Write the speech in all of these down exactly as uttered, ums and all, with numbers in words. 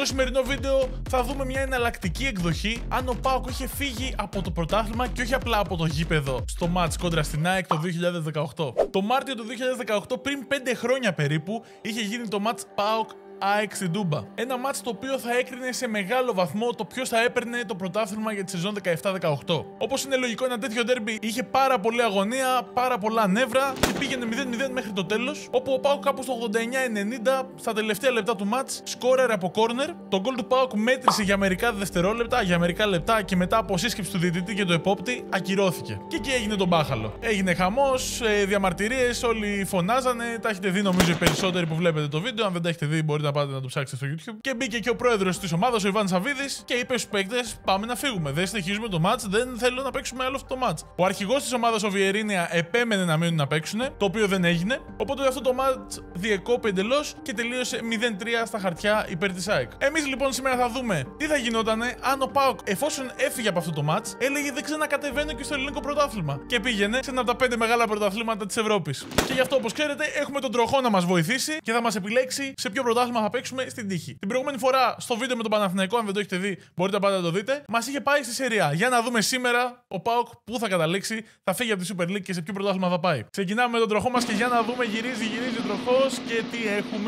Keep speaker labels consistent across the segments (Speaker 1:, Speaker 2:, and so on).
Speaker 1: Στο σημερινό βίντεο θα δούμε μια εναλλακτική εκδοχή αν ο ΠΑΟΚ είχε φύγει από το πρωτάθλημα και όχι απλά από το γήπεδο στο μάτς κόντρα στην ΑΕΚ το δύο χιλιάδες δεκαοκτώ. Το Μάρτιο του δύο χιλιάδες δεκαοκτώ, πριν πέντε χρόνια περίπου, είχε γίνει το μάτς ΠΑΟΚ ΑΕΚ στην Τούμπα. Ένα μάτς το οποίο θα έκρινε σε μεγάλο βαθμό το ποιος θα έπαιρνε το πρωτάθλημα για τη σεζόν δεκαεπτά δεκαοκτώ. Όπως είναι λογικό, ένα τέτοιο ντέρμπι είχε πάρα πολλή αγωνία, πάρα πολλά νεύρα και πήγαινε μηδέν μηδέν μέχρι το τέλος. Όπου ο ΠΑΟΚ κάπου στο ογδόντα εννιά ενενήντα, στα τελευταία λεπτά του μάτς, σκόρερε από κόρνερ. Το γκολ του ΠΑΟΚ μέτρησε για μερικά δευτερόλεπτα, για μερικά λεπτά και μετά από σύσκεψη του διαιτητή και του επόπτη ακυρώθηκε. Και εκεί έγινε το μπάχαλο. Έγινε χαμός, διαμαρτυρίες, όλοι φωνάζανε. Τα έχετε δει νομίζω οι περισσότεροι που βλέπετε το βίντεο. Αν δεν τα έχετε δει, μπορείτε να πάτε να το ψάξετε στο YouTube. Και μπήκε και ο πρόεδρος της ομάδας, ο Ιβάν Σαββίδης, και είπε στους παίκτες: πάμε να φύγουμε. Δεν συνεχίζουμε το μάτς, δεν θέλω να παίξουμε άλλο αυτό το μάτς. Ο αρχηγός της ομάδας, ο Βιερίνια, επέμενε να μείνουν να παίξουν, το οποίο δεν έγινε. Οπότε αυτό το μάτς διεκόπη εντελώς και τελείωσε μηδέν τρία στα χαρτιά υπέρ της ΑΕΚ. Εμείς λοιπόν σήμερα θα δούμε τι θα γινότανε αν ο ΠΑΟΚ, εφόσον έφυγε από αυτό το μάτς, έλεγε δεν ξανακατεβαίνω και στο ελληνικό πρωτάθλημα. Και πήγαινε σε ένα από τα πέντε μεγάλα πρωταθλήματα της Ευρώπης. Και γι' αυτό, όπως ξέρετε, έχουμε τον τροχό να μας βοηθήσει και θα μας επιλέξει σε ποιο πρωτάθλημα θα παίξουμε στην τύχη. Την προηγούμενη φορά, στο βίντεο με τον Παναθηναϊκό, αν δεν το έχετε δει, μπορείτε πάντα να το δείτε, μας είχε πάει στη Σεριά. Για να δούμε σήμερα ο ΠΑΟΚ πού θα καταλήξει, θα φύγει από τη Super League και σε ποιο πρωτάθλημα θα πάει. Ξεκινάμε με τον τροχό μας και για να δούμε, γυρίζει, γυρίζει ο τροχός και τι έχουμε.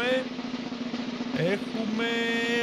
Speaker 1: Έχουμε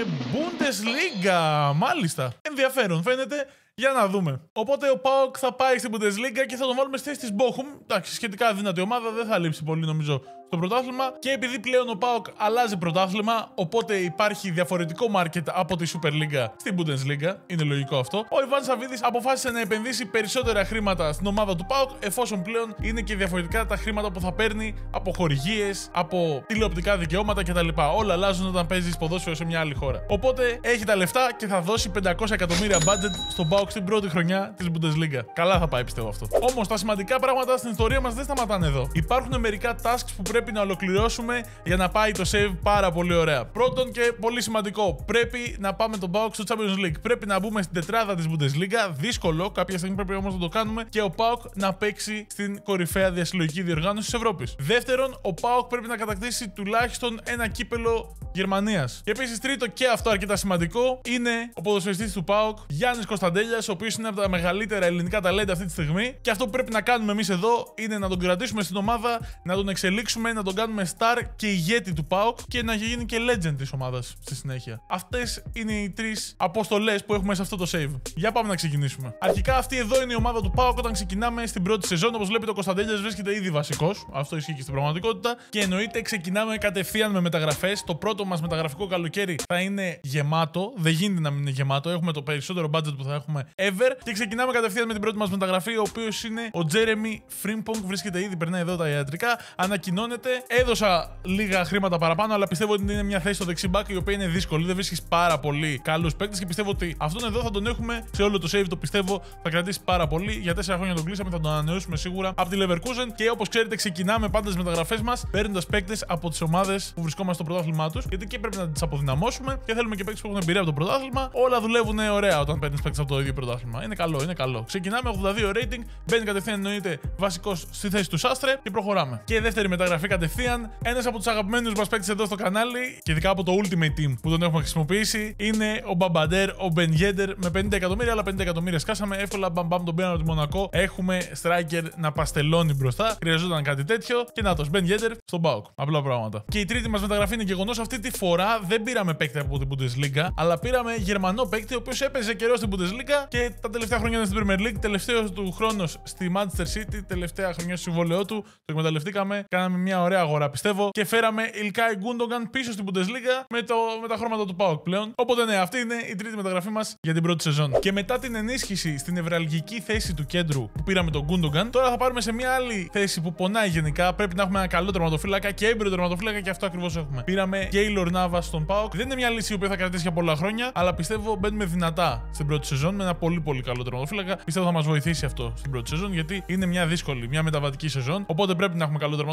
Speaker 1: Bundesliga, μάλιστα. Ενδιαφέρον φαίνεται. Για να δούμε. Οπότε ο ΠΑΟΚ θα πάει στην Bundesliga και θα τον βάλουμε στη θέση της Bochum. Εντάξει, σχετικά δυνατή ομάδα, δεν θα λείψει πολύ νομίζω στο πρωτάθλημα. Και επειδή πλέον ο ΠΑΟΚ αλλάζει πρωτάθλημα, οπότε υπάρχει διαφορετικό market από τη Super League στην Bundesliga. Είναι λογικό αυτό. Ο Ιβάν Σαββίδης αποφάσισε να επενδύσει περισσότερα χρήματα στην ομάδα του ΠΑΟΚ, εφόσον πλέον είναι και διαφορετικά τα χρήματα που θα παίρνει από χορηγίες, από τηλεοπτικά δικαιώματα κτλ. Όλα αλλάζουν όταν παίζεις ποδόσφαιρο σε μια άλλη χώρα. Οπότε έχει τα λεφτά και θα δώσει πεντακόσια εκατομμύρια budget στον ΠΑΟΚ στην πρώτη χρονιά της Bundesliga. Καλά θα πάει, πιστεύω αυτό. Όμως τα σημαντικά πράγματα στην ιστορία μας δεν σταματάνε εδώ. Υπάρχουν μερικά tasks που πρέπει να ολοκληρώσουμε για να πάει το save πάρα πολύ ωραία. Πρώτον και πολύ σημαντικό, πρέπει να πάμε τον ΠΑΟΚ στο Champions League. Πρέπει να μπούμε στην τετράδα της Bundesliga. Δύσκολο, κάποια στιγμή πρέπει όμως να το κάνουμε. Και ο ΠΑΟΚ να παίξει στην κορυφαία διασυλλογική διοργάνωση της Ευρώπης. Δεύτερον, ο ΠΑΟΚ πρέπει να κατακτήσει τουλάχιστον ένα κύπελο Γερμανίας. Και επίσης, τρίτο και αυτό αρκετά σημαντικό, είναι ο ποδοσφαιριστής του ΠΑΟΚ, Γιάννης Κωνσταντέλιας, ο οποίος είναι από τα μεγαλύτερα ελληνικά ταλέντα αυτή τη στιγμή. Και αυτό που πρέπει να κάνουμε εμείς εδώ είναι να τον κρατήσουμε στην ομάδα, να τον εξελίξουμε, να τον κάνουμε star και ηγέτη του ΠΑΟΚ και να γίνει και legend της ομάδας στη συνέχεια. Αυτές είναι οι τρεις αποστολές που έχουμε σε αυτό το save. Για πάμε να ξεκινήσουμε. Αρχικά, αυτή εδώ είναι η ομάδα του ΠΑΟΚ όταν ξεκινάμε στην πρώτη σεζόν. Όπως βλέπετε, ο Κωνσταντέλιας βρίσκεται ήδη βασικός. Αυτό ισχύει και στην πραγματικότητα. Και εννοείται, ξεκινάμε κατευθείαν με μεταγραφές. Το πρώτο μας μεταγραφικό καλοκαίρι θα είναι γεμάτο. Δεν γίνεται να μην είναι γεμάτο. Έχουμε το περισσότερο budget που θα έχουμε ever. Και ξεκινάμε κατευθείαν με την πρώτη μας μεταγραφή, ο οποίος είναι ο Τζέρεμι Φρίμπονγκ. Βρίσκεται ήδη, περνάει εδώ τα ιατρικά. Ανακοινώνεται. Έδωσα λίγα χρήματα παραπάνω, αλλά πιστεύω ότι είναι μια θέση στο δεξιμπάκ η οποία είναι δύσκολη. Δεν βρίσκεις πάρα πολύ καλούς παίκτες και πιστεύω ότι αυτόν εδώ θα τον έχουμε σε όλο το save. Το πιστεύω θα κρατήσει πάρα πολύ. Για τέσσερα χρόνια τον κλείσαμε, θα τον ανανεώσουμε σίγουρα από τη Leverkusen. Και όπως ξέρετε, ξεκινάμε πάντα τις μεταγραφές μας παίρνοντας παίκτες από τις ομάδες που βρισκόμαστε στο πρωτάθλημά τους. Γιατί και πρέπει να τις αποδυναμώσουμε και θέλουμε και παίκτες που έχουν εμπειρία από το πρωτάθλημα. Όλα δουλεύουν ωραία όταν παίρνεις παίκτες από το ίδιο πρωτάθλημα. Είναι καλό, είναι καλό. Ξεκινάμε ογδόντα δύο rating, μπαίνει κατευθείαν εννοείται βασικός στη θέση του Σάστρε και προχωράμε. Και δεύτερη μεταγραφή κατευθείαν. Ένας από τους αγαπημένους μας παίκτες εδώ στο κανάλι, και ειδικά από το Ultimate Team που τον έχουμε χρησιμοποιήσει, είναι ο Μπαμπαντέρ, ο Μπεν Γέντερ, με πενήντα εκατομμύρια, αλλά πενήντα εκατομμύρια σκάσαμε. Εύκολα μπαμπαμ τον πήραμε από τη Μονακό. Έχουμε striker να παστελώνει μπροστά. Χρειαζόταν κάτι τέτοιο. Και να το Μπεν Γέντερ στον ΠΑΟΚ. Απλά πράγματα. Και η τρίτη μας μεταγραφή είναι γεγονός. Αυτή τη φορά δεν πήραμε παίκτη από την Bundesliga, αλλά πήραμε Γερμανό παίκτη, ο οποίος έπαιζε καιρό στην Bundesliga και τα τελευταία χρόνια ήταν στην Premier League. Τελευταίο του χρόνου στη Manchester City, τελευταία χρονιά στο συμβόλαιό του. Το εκμεταλλευτήκαμε. Κάναμε μια ωραία αγορά, πιστεύω. Και φέραμε Ilkay Gundogan πίσω στην Bundesliga με, το, με τα χρώματα του ΠΑΟΚ πλέον. Οπότε ναι, αυτή είναι η τρίτη μεταγραφή μας για την πρώτη σεζόν. Και μετά την ενίσχυση στην νευραλγική θέση του κέντρου που πήραμε τον Gundogan, τώρα θα πάρουμε σε μια άλλη θέση που πονάει γενικά. Πρέπει να έχουμε ένα καλό τερματοφύλακα και έμπειρο τερματοφύλακα και αυτό ακριβώς έχουμε. Πήραμε Keylor Navas στον ΠΑΟΚ. Δεν είναι μια λύση η οποία θα κρατήσει για πολλά χρόνια, αλλά πιστεύω μπαίνουμε δυνατά στην πρώτη σεζόν με ένα πολύ πολύ καλό τερματοφύλακα. Πιστεύω θα μας βοηθήσει αυτό στην πρώτη σεζόν γιατί είναι μια δύσκολη, μια μεταβατική σεζόν. Οπότε πρέπει να έχουμε καλό τερματοφύλακα και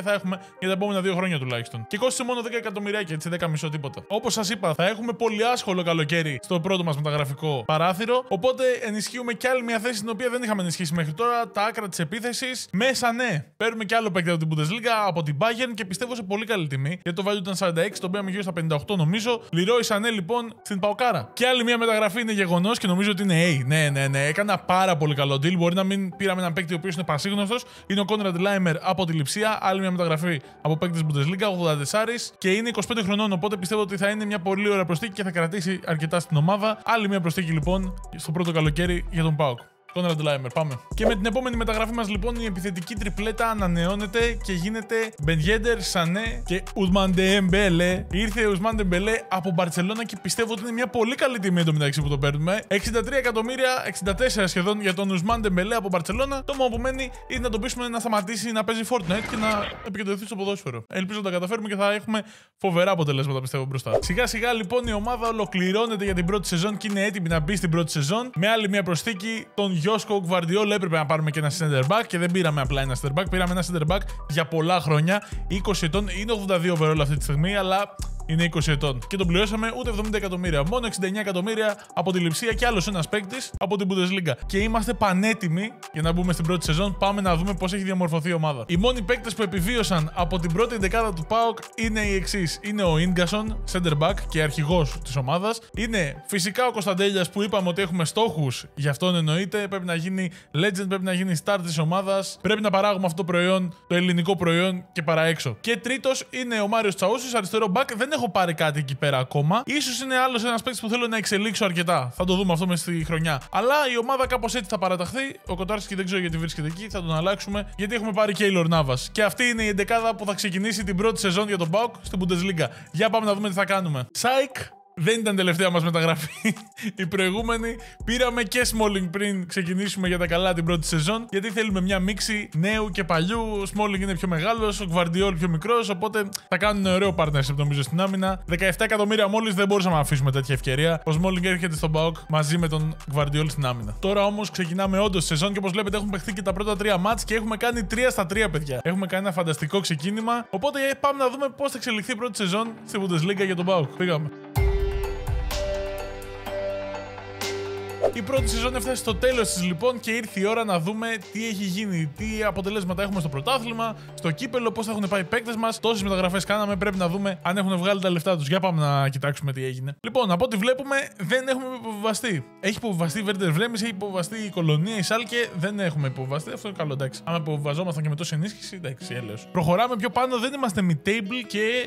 Speaker 1: και θα έχουμε για τα επόμενα δύο χρόνια τουλάχιστον. Και κόστησε μόνο δέκα εκατομμυριάκια, έτσι δέκα κόμμα πέντε τίποτα. Όπως σας είπα, θα έχουμε πολύ άσχολο καλοκαίρι στο πρώτο μας μεταγραφικό παράθυρο. Οπότε ενισχύουμε κι άλλη μια θέση την οποία δεν είχαμε ενισχύσει μέχρι τώρα, τα άκρα της επίθεσης. Μέσα ναι, παίρνουμε κι άλλο παίκτη από την Bundesliga, από την Bayern και πιστεύω σε πολύ καλή τιμή. Γιατί το value ήταν σαράντα έξι, τον πήραμε γύρω στα πενήντα οκτώ νομίζω. Leroy Sané λοιπόν στην Παοκάρα. Και άλλη μια μεταγραφή είναι γεγονός και νομίζω ότι είναι A. Ναι, ναι, ναι, έκανα πάρα πολύ καλό deal. Μπορεί να μην πήραμε έναν παίκτη ο οποίος είναι πασίγνωστος. Είναι ο Konrad Laimer από τη Λειψία. Άλλη μια μεταγραφή από παίκτη της Bundesliga, ογδόντα τέσσερα και είναι είκοσι πέντε χρονών. Οπότε πιστεύω ότι θα είναι μια πολύ ωραία προσθήκη και θα κρατήσει αρκετά στην ομάδα. Άλλη μια προσθήκη λοιπόν στο πρώτο καλοκαίρι για τον ΠΑΟΚ. Konrad Laimer, πάμε. Και με την επόμενη μεταγραφή μας λοιπόν η επιθετική τριπλέτα ανανεώνεται και γίνεται Ben Yedder, Sané και Ousmane Dembélé. Ήρθε ο Ousmane Dembélé από Μπαρτσελώνα και πιστεύω ότι είναι μια πολύ καλή τιμή εντωμεταξύ που το παίρνουμε. εξήντα τρία εκατομμύρια, εξήντα τέσσερα σχεδόν για τον Ousmane Dembélé από Μπαρτσελώνα. Το μόνο που μένει είναι να τον πείσουμε να σταματήσει να παίζει Fortnite και να επικεντρωθεί στο ποδόσφαιρο. Ελπίζω να τα καταφέρουμε και θα έχουμε φοβερά αποτελέσματα πιστεύω μπροστά. Σιγά σιγά λοιπόν η ομάδα ολοκληρώνεται για την πρώτη σεζόν και είναι έτοιμη να μπει στην πρώτη σεζόν με άλλη μια προσθήκη τον Josko Gvardiol. Έπρεπε να πάρουμε και ένα center back και δεν πήραμε απλά ένα center back. Πήραμε ένα center back για πολλά χρόνια. είκοσι ετών, είναι ογδόντα δύο overall αυτή τη στιγμή, αλλά είναι είκοσι ετών. Και τον πληρώσαμε ούτε εβδομήντα εκατομμύρια. Μόνο εξήντα εννέα εκατομμύρια από τη Λειψία και άλλος ένας παίκτης από την Bundesliga. Και είμαστε πανέτοιμοι για να μπούμε στην πρώτη σεζόν. Πάμε να δούμε πώς έχει διαμορφωθεί η ομάδα. Οι μόνοι παίκτες που επιβίωσαν από την πρώτη δεκάδα του ΠΑΟΚ είναι οι εξής. Είναι ο Ίνγκασον, center back και αρχηγός της ομάδας. Είναι φυσικά ο Κωνσταντέλιας που είπαμε ότι έχουμε στόχους. Γι' αυτόν εννοείται. Πρέπει να γίνει legend, πρέπει να γίνει star της ομάδας. Πρέπει να παράγουμε αυτό το προϊόν, το ελληνικό προϊόν και παραέξω. Και τρίτος είναι ο Μάριος Τσαούσης, αριστερό back. Δεν έχω πάρει κάτι εκεί πέρα ακόμα. Ίσως είναι άλλος ένας παίκτης που θέλω να εξελίξω αρκετά. Θα το δούμε αυτό μέσα στη χρονιά. Αλλά η ομάδα κάπως έτσι θα παραταχθεί. Ο Κοτάρσκι δεν ξέρω γιατί βρίσκεται εκεί. Θα τον αλλάξουμε γιατί έχουμε πάρει Keylor Navas. Και αυτή είναι η εντεκάδα που θα ξεκινήσει την πρώτη σεζόν για τον ΠΑΟΚ στην Bundesliga. Για πάμε να δούμε τι θα κάνουμε. Σάικ. Δεν ήταν τελευταία μας μεταγραφή η προηγούμενη. Πήραμε και Smalling πριν ξεκινήσουμε για τα καλά την πρώτη σεζόν. Γιατί θέλουμε μια μίξη νέου και παλιού. Ο Smalling είναι πιο μεγάλος, ο Gvardiol πιο μικρός. Οπότε θα κάνουν ωραίο partnership νομίζω στην άμυνα. δεκαεπτά εκατομμύρια μόλις, δεν μπορούσαμε να αφήσουμε τέτοια ευκαιρία. Ο Smalling έρχεται στον ΠΑΟΚ μαζί με τον Gvardiol στην άμυνα. Τώρα όμως ξεκινάμε όντως σεζόν και όπως βλέπετε έχουν παιχθεί και τα πρώτα τρία μάτς και έχουμε κάνει τρία στα τρία παιδιά. Έχουμε κάνει ένα φανταστικό ξεκίνημα. Οπότε πάμε να δούμε πώς θα εξελιχθεί η πρώτη σεζόν στη Bundesliga για τον ΠΑΟΚ. Πήγαμε. Η πρώτη σεζόν έφτασε στο τέλος της λοιπόν και ήρθε η ώρα να δούμε τι έχει γίνει, τι αποτελέσματα έχουμε στο πρωτάθλημα, στο κύπελο, πώς θα έχουν πάει οι παίκτες μας. Τόσες μεταγραφές κάναμε, πρέπει να δούμε αν έχουν βγάλει τα λεφτά τους. Για πάμε να κοιτάξουμε τι έγινε. Λοιπόν, από ό,τι βλέπουμε δεν έχουμε υποβιβαστεί. Έχει υποβιβαστεί η Werder Bremen, έχει υποβιβαστεί η Κολονία, η Σάλκε, δεν έχουμε υποβιβαστεί. Αυτό είναι καλό, εντάξει. Αν υποβιβαζόμασταν και με τόση ενίσχυση, εντάξει, έλεος. Προχωράμε πιο πάνω, δεν είμαστε mid-table και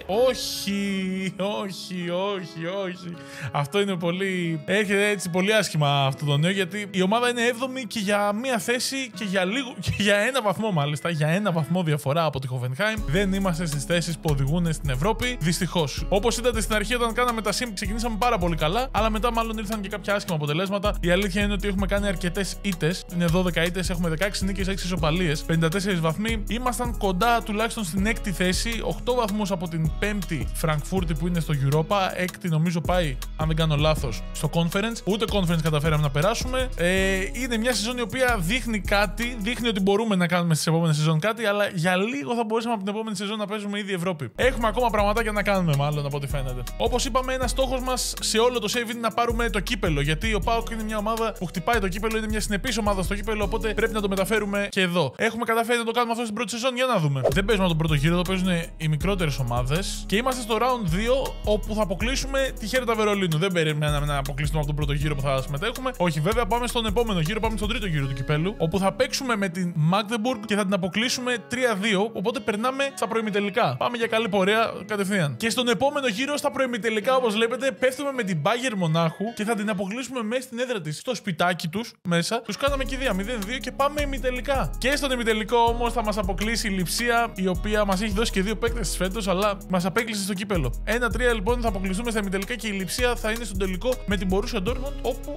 Speaker 1: όχι, όχι, όχι, όχι. Αυτό είναι πολύ. Έρχεται έτσι πολύ άσχημα αυτό το νέο, γιατί η ομάδα είναι έβδομη και για μία θέση και για λίγο και για ένα βαθμό μάλιστα, για ένα βαθμό διαφορά από τη Hoffenheim. Δεν είμαστε στις θέσεις που οδηγούν στην Ευρώπη, δυστυχώς. Όπως είδατε στην αρχή, όταν κάναμε τα sim, ξεκινήσαμε πάρα πολύ καλά, αλλά μετά μάλλον ήρθαν και κάποια άσχημα αποτελέσματα. Η αλήθεια είναι ότι έχουμε κάνει αρκετές ήττες. Είναι δώδεκα ήττες, έχουμε δεκαέξι νίκες, έξι ισοπαλίες, πενήντα τέσσερις βαθμοί. Ήμασταν κοντά τουλάχιστον στην έκτη θέση, οκτώ βαθμούς από την πέμπτη Φραγκφούρτη που είναι στο Europa. Έκτη νομίζω πάει, αν δεν κάνω λάθος, στο Conference. Ούτε Conference καταφέραμε να περάσουμε. Ε, είναι μια σεζόν η οποία δείχνει κάτι, δείχνει ότι μπορούμε να κάνουμε στις επόμενες σεζόν κάτι, αλλά για λίγο θα μπορούσαμε από την επόμενη σεζόν να παίζουμε ήδη Ευρώπη. Έχουμε ακόμα πραγματάκια να κάνουμε, μάλλον από ό,τι φαίνεται. Όπως είπαμε, ένας στόχος μας σε όλο το save είναι να πάρουμε το κύπελο. Γιατί ο ΠΑΟΚ είναι μια ομάδα που χτυπάει το κύπελο, είναι μια συνεπής ομάδα στο κύπελο, οπότε πρέπει να το μεταφέρουμε και εδώ. Έχουμε καταφέρει να το κάνουμε αυτό στην πρώτη σεζόν, για να δούμε. Δεν παίζουμε τον πρώτο γύρο, εδώ παίζουν οι μικρότερες ομάδες και είμαστε στο round δύο, όπου θα αποκλείσουμε τη Χέρτα Βερολίνου. Δεν περιμέναμε να αποκλείσουμε από τον πρώτο γύρο που θα συμμετέχουμε. Όχι, βέβαια, πάμε στον επόμενο γύρο, πάμε στον τρίτο γύρο του κυπέλου, όπου θα παίξουμε με την Magdeburg και θα την αποκλείσουμε τρία δύο. Οπότε περνάμε στα προημιτελικά. Πάμε για καλή πορεία κατευθείαν. Και στον επόμενο γύρο, στα προημιτελικά, όπως βλέπετε, πέφτουμε με την Bayern Μονάχου και θα την αποκλείσουμε μέσα στην έδρα της, στο σπιτάκι τους μέσα. Τους κάναμε κηδεία μηδέν δύο και πάμε ημιτελικά. Και στον ημιτελικό όμως θα μας αποκλείσει η Λειψία, η οποία μας έχει δώσει και δύο παίκτες φέτος, αλλά μας απέκλεισε στο κύπελο. ένα τρία λοιπόν θα αποκλειστούμε στα ημιτελικά και η Λειψία θα είναι στον τελικό με την Borussia Dortmund, όπου δεν έχει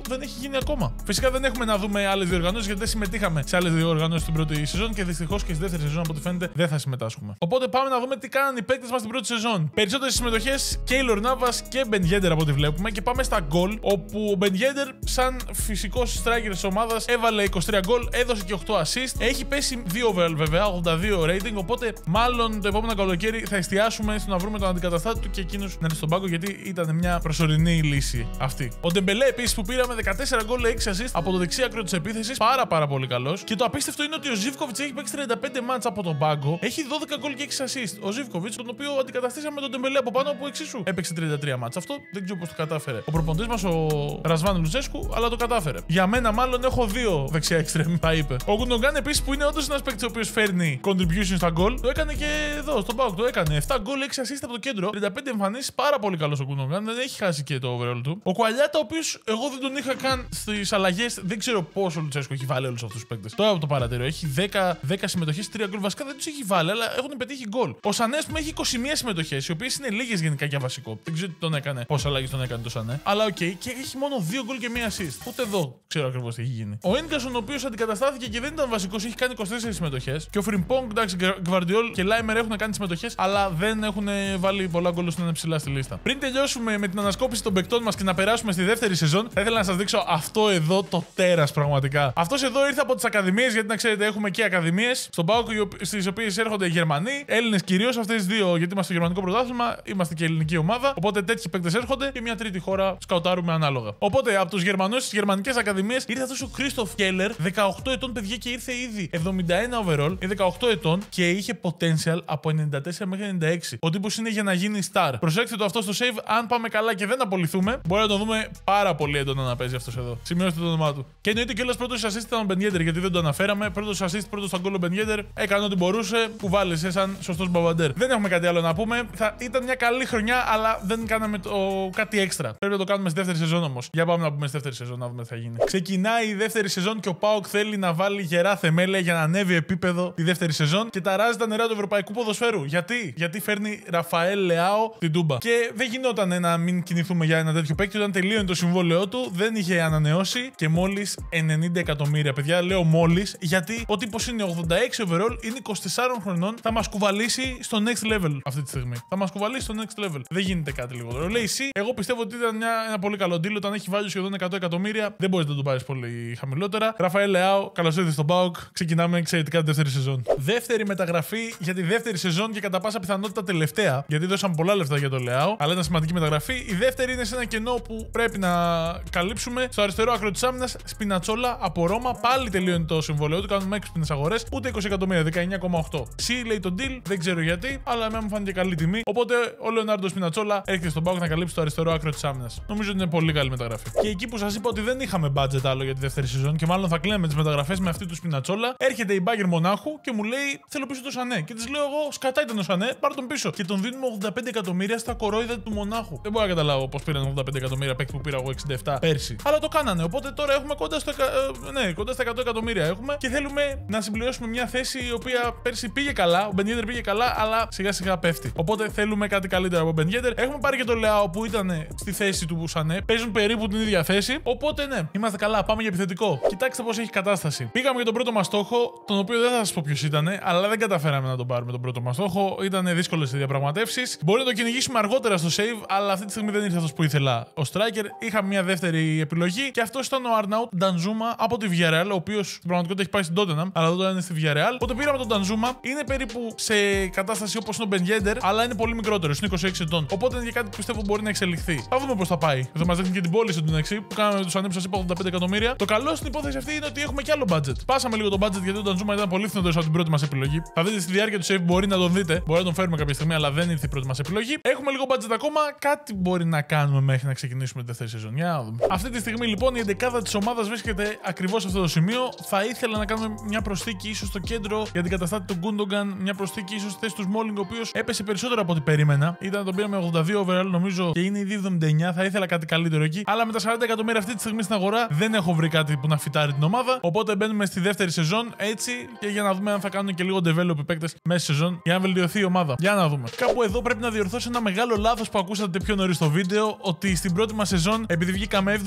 Speaker 1: γίνει ακόμα. Φυσικά δεν έχουμε να δούμε άλλες διοργανώσεις γιατί δεν συμμετείχαμε σε άλλες διοργανώσεις στην πρώτη σεζόν και δυστυχώς και στη δεύτερη σεζόν από ό,τι φαίνεται δεν θα συμμετάσχουμε. Οπότε πάμε να δούμε τι κάνανε οι παίκτες μας στην πρώτη σεζόν. Περισσότερες συμμετοχές Keylor Navas και Ben Yedder από ό,τι βλέπουμε και πάμε στα γκολ όπου ο Ben Yedder, σαν φυσικός striker της ομάδας, έβαλε είκοσι τρία γκολ, έδωσε και οκτώ assist. Έχει πέσει δύο overall βέβαια, ογδόντα δύο rating. Οπότε μάλλον το επόμενο καλοκαίρι θα εστιάσουμε στο να βρούμε τον αντικαταστάτη του και εκείνους να είναι στον πάγκο γιατί ήταν μια προσωρινή λύση αυτή. Ο Ντεμπελέ επίσης που πήραμε δεκατέσσερα γκολ, έξι assist από το δεξί άκρο της επίθεσης, πάρα πάρα πολύ καλός. Και το απίστευτο είναι ότι ο Ζίβκοβιτς έχει παίξει τριάντα πέντε μάτς από τον πάγκο, έχει δώδεκα γκολ και έξι assist. Ο Ζίβκοβιτς, τον οποίο αντικαταστήσαμε τον Ντεμπελέ από πάνω που εξίσου έπαιξε τριάντα τρία μάτς. Αυτό δεν ξέρω πώς το κατάφερε ο προπονητής μας, ο Ρασβάν Λουτσέσκου, αλλά το κατάφερε. Για μένα, μάλλον έχω δύο δεξιά extreme, τα είπε. Ο Γκουντογκάν επίσης που είναι όντως ένας παίκτης ο οποίος φέρνει contribution στα γκολ, το έκανε και εδώ στον πάγκο. Το έκανε επτά γκολ, έξι assist από το κέντρο, τριάντα πέντε εμφανίσεις, πάρα πολύ καλός ο Γκουντογκάν, δεν έχει χάσει και το overall του. Ο Κουαλιάτα, ο οποίος εγώ δεν τον είχα καν στις αλλαγές, δεν ξέρω πόσο ο Λουτσέσκου έχει βάλει όλους αυτούς τους παίκτες. Τώρα το παρατηρώ, έχει δέκα, δέκα συμμετοχές, τρία γκολ. Βασικά δεν τους έχει βάλει, αλλά έχουν πετύχει γκολ. Ο Σανέ που έχει είκοσι μία συμμετοχές, οι οποίες είναι λίγες γενικά για βασικό. Δεν ξέρω τι τον έκανε, πόσα αλλαγές τον έκανε το Σανέ. Αλλά οκ, okay, και έχει μόνο δύο γκολ και μία assist. Ούτε εδώ ξέρω ακριβώς τι έχει γίνει. Ο Έντγκασον, ο οποίος αντικαταστάθηκε και δεν ήταν βασικός, έχει κάνει είκοσι τέσσερις συμμετοχές. Και ο Φριμπόγκ, εντάξει, Γκβαρντιόλ και Λάιμερ έχουν κάνει συμμετοχές, αλλά δεν έχουν βάλει πολλά γκολ ώστε να είναι ψηλά στη λίστα. Πριν τελειώσουμε με την ανασκόπηση των παικτών μας και να περάσουμε στη δεύτερη σεζόν, θα ήθελα να σας δείξω αυτό εδώ το τέρας πραγματικά. Αυτός εδώ ήρθε από τις ακαδημίες, γιατί να ξέρετε έχουμε και ακαδημίες στον ΠΑΟΚ, στις οποίες έρχονται Γερμανοί, Έλληνες κυρίως, αυτές τις δύο, γιατί είμαστε στο γερμανικό πρωτάθλημα, είμαστε και ελληνική ομάδα. Οπότε τέτοιοι παίκτες έρχονται και μια τρίτη χώρα σκαουτάρουμε ανάλογα. Οπότε από τους Γερμανούς στις γερμανικές ακαδημίες ήρθε αυτός ο Κρίστοφ Κέλλερ, δεκαοκτώ ετών παιδιά και ήρθε ήδη εβδομήντα ένα overall, είναι δεκαοκτώ ετών και είχε potential από ενενήντα τέσσερα μέχρι ενενήντα έξι. Ο τύπος είναι για να γίνει star. Προσέξτε το αυτό στο save, αν πάμε καλά και δεν απολυθούμε, μπορεί να το δούμε πάρα πολύ έντονα να παίζει αυτός εδώ. Σημειώστε το όνομά του. Και εννοείται κιόλας πρώτος assist ήταν ο Ben Yedder, γιατί δεν το αναφέραμε. Πρώτος assist, πρώτος στα γκολ ο Ben Yedder, έκανε ό,τι μπορούσε, που βάλεσε σαν σωστός μπαβαντέρ. Δεν έχουμε κάτι άλλο να πούμε. Θα ήταν μια καλή χρονιά, αλλά δεν κάναμε το κάτι έξτρα. Πρέπει να το κάνουμε στη δεύτερη σεζόν όμως. Για πάμε να πούμε στη δεύτερη σεζόν, να δούμε τι θα γίνει. Ξεκινάει η δεύτερη σεζόν και ο ΠΑΟΚ θέλει να βάλει γερά θεμέλια για να ανέβει επίπεδο τη δεύτερη σεζόν και ταράζει τα νερά του ευρωπαϊκού ποδοσφαίρου. Γιατί? Γιατί φέρνει Ραφαέλ Λεάο την Τούμπα. Και δεν γινόταν να μην κινηθούμε για ένα τέτοιο παίκτη. Όταν τελείωνε το συμβόλαιό του, δεν είχε ανανεώσει και μόλις ενενήντα εκατομμύρια. Παιδιά, λέω μόλις, γιατί ο τύπος είναι ογδόντα έξι overall, είναι είκοσι τεσσάρων χρονών, θα μας κουβαλήσει στο next level αυτή τη στιγμή. Θα μας κουβαλήσει στο next level. Δεν γίνεται κάτι λιγότερο. Λέει εσύ, εγώ πιστεύω ότι ήταν μια, ένα πολύ καλό deal. Όταν έχει βάλει σχεδόν εκατό εκατομμύρια, δεν μπορείς να το πάρεις πολύ χαμηλότερα. Ραφαέλ Λεάο, καλώς ήρθες στον ΠΑΟΚ. Ξεκινάμε εξαιρετικά τη δεύτερη σεζόν. Δεύτερη μεταγραφή για τη δεύτερη σεζόν και κατά πάσα πιθανότητα τελευταία, γιατί δώσαν πολλά λεφτά για το Λεάο, αλλά ήταν σημαντική μεταγραφή. Η δεύτερη είναι σε ένα κενό που πρέπει να καλύψουμε. Στο αριστερό άκρο της άμυνας, Σπινατσόλα από Ρώμα. Πάλι τελείωνε το συμβόλαιο του, κάνουμε έξυπνες αγορές. Ούτε είκοσι εκατομμύρια, δεκαεννιά κόμμα οκτώ. Σι λέει το deal, δεν ξέρω γιατί, αλλά εμένα μου φάνηκε καλή τιμή. Οπότε ο Λεωνάρντο Σπινατσόλα έρχεται στον ΠΑΟΚ να καλύψει το αριστερό άκρο της άμυνας. Νομίζω ότι είναι πολύ καλή μεταγραφή. Και εκεί που σας είπα ότι δεν είχαμε budget άλλο για τη δεύτερη σεζόν και μάλλον θα κλείναμε τις μεταγραφές με αυτή του Σπινατσόλα, έρχεται η Μπάγκερ Μονάχου και μου λέει: θέλω πίσω το Σανέ. Και της λέω εγώ: σκατά ήταν ο Σανέ, πάρ τον πίσω. Και τον δίνουμε ογδόντα πέντε εκατομμύρια στα κορόιδα του Μονάχου. Δεν μπορώ να καταλάβω πώς πήραν ογδόντα πέντε εκατομμύρια παίκτη που πήρα εγώ εξήντα επτά πέρσι. Αλλά το κάνανε. Οπότε τώρα έχουμε κοντά, στο, ε, ναι, κοντά στα εκατό εκατομμύρια έχουμε και θέλουμε να συμπληρώσουμε μια θέση η οποία πέρσι πήγε καλά. Ο Ben Yedder πήγε καλά, αλλά σιγά σιγά πέφτει. Οπότε θέλουμε κάτι καλύτερο από Ben Yedder. Έχουμε πάρει και το Λεάο που ήταν στη θέση του Σανέ. Παίζουν περίπου την ίδια θέση. Οπότε ναι, είμαστε καλά. Πάμε για επιθετικό. Κοιτάξτε πώς έχει κατάσταση. Πήγαμε για τον πρώτο μας στόχο, τον οποίο δεν θα σας πω ποιος ήταν, αλλά δεν καταφέραμε να τον πάρουμε τον πρώτο μας στόχο. Ήταν δύσκολες οι διαπραγματεύσεις. Μπορεί να το κυνηγήσουμε αργότερα στο save, αλλά αυτή τη στιγμή δεν ήρθε αυτός που ήθελα ο striker. Είχαμε μια δεύτερη επιλογή και αυτό ήταν ο Αρναούτ Ντανζούμα από τη Villarreal, ο οποίος στην πραγματικότητα έχει πάει στην Tottenham, αλλά τώρα είναι στη Villarreal. Οπότε πήραμε τον Ντανζούμα. Είναι περίπου σε κατάσταση όπως είναι ο Ben Yedder, αλλά είναι πολύ μικρότερος, είναι είκοσι έξι ετών. Οπότε είναι για κάτι που πιστεύω μπορεί να εξελιχθεί. Θα δούμε πώς θα πάει. Εδώ μας δείχνει και την πώληση του Νεξί που κάναμε με τους ανήψους, σας είπα ογδόντα πέντε εκατομμύρια. Το καλό στην υπόθεση αυτή είναι ότι έχουμε και άλλο budget. Πάσαμε λίγο το budget γιατί ο Ντανζούμα ήταν πολύ φθηνότερος από την πρώτη μας επιλογή. Θα δείτε στη διάρκεια του save, μπορεί να τον δείτε. Μπορεί να τον φέρουμε κάποια στιγμή, αλλά δεν ήρθε η πρώτη μας επιλογή. Έχουμε λίγο budget ακόμα. Κάτι μπορεί να κάνουμε μέχρι να ξεκινήσουμε τη δεύτερη σεζόν. Για να δούμε. Αυτή τη στιγμή λοιπόν η εντεκάδα της ομάδας βρίσκεται ακριβώς σε αυτό το σημείο. Θα ήθελα να κάνουμε μια προσθήκη ίσως στο κέντρο για την καταστάτη του Γκούντογκαν. Μια προσθήκη ίσως στη θέση του Σμόλινγκ, ο οποίος έπεσε περισσότερο από ό,τι περίμενα. Ήταν τον πήραμε ογδόντα δύο overall νομίζω και είναι ήδη εβδομήντα εννιά. Θα ήθελα κάτι καλύτερο εκεί. Αλλά με τα σαράντα εκατομμύρια αυτή τη στιγμή στην αγορά δεν έχω βρει κάτι που να φυτάρει την ομάδα. Οπότε μπαίνουμε στη δεύτερη σεζόν έτσι και για να δούμε αν θα κάνουν και λίγο develop οι παίκτες μέσα στη σεζόν για να βελτιωθεί η ομάδα. Για να δούμε. Κάπου εδώ πρέπει να διορθώσω ένα μεγάλο λάθος που ακούσατε πιο νωρίς στο βίντεο, ότι στην πρώτη μας σεζόν, επειδή βγήκαμε έβδομη, δεν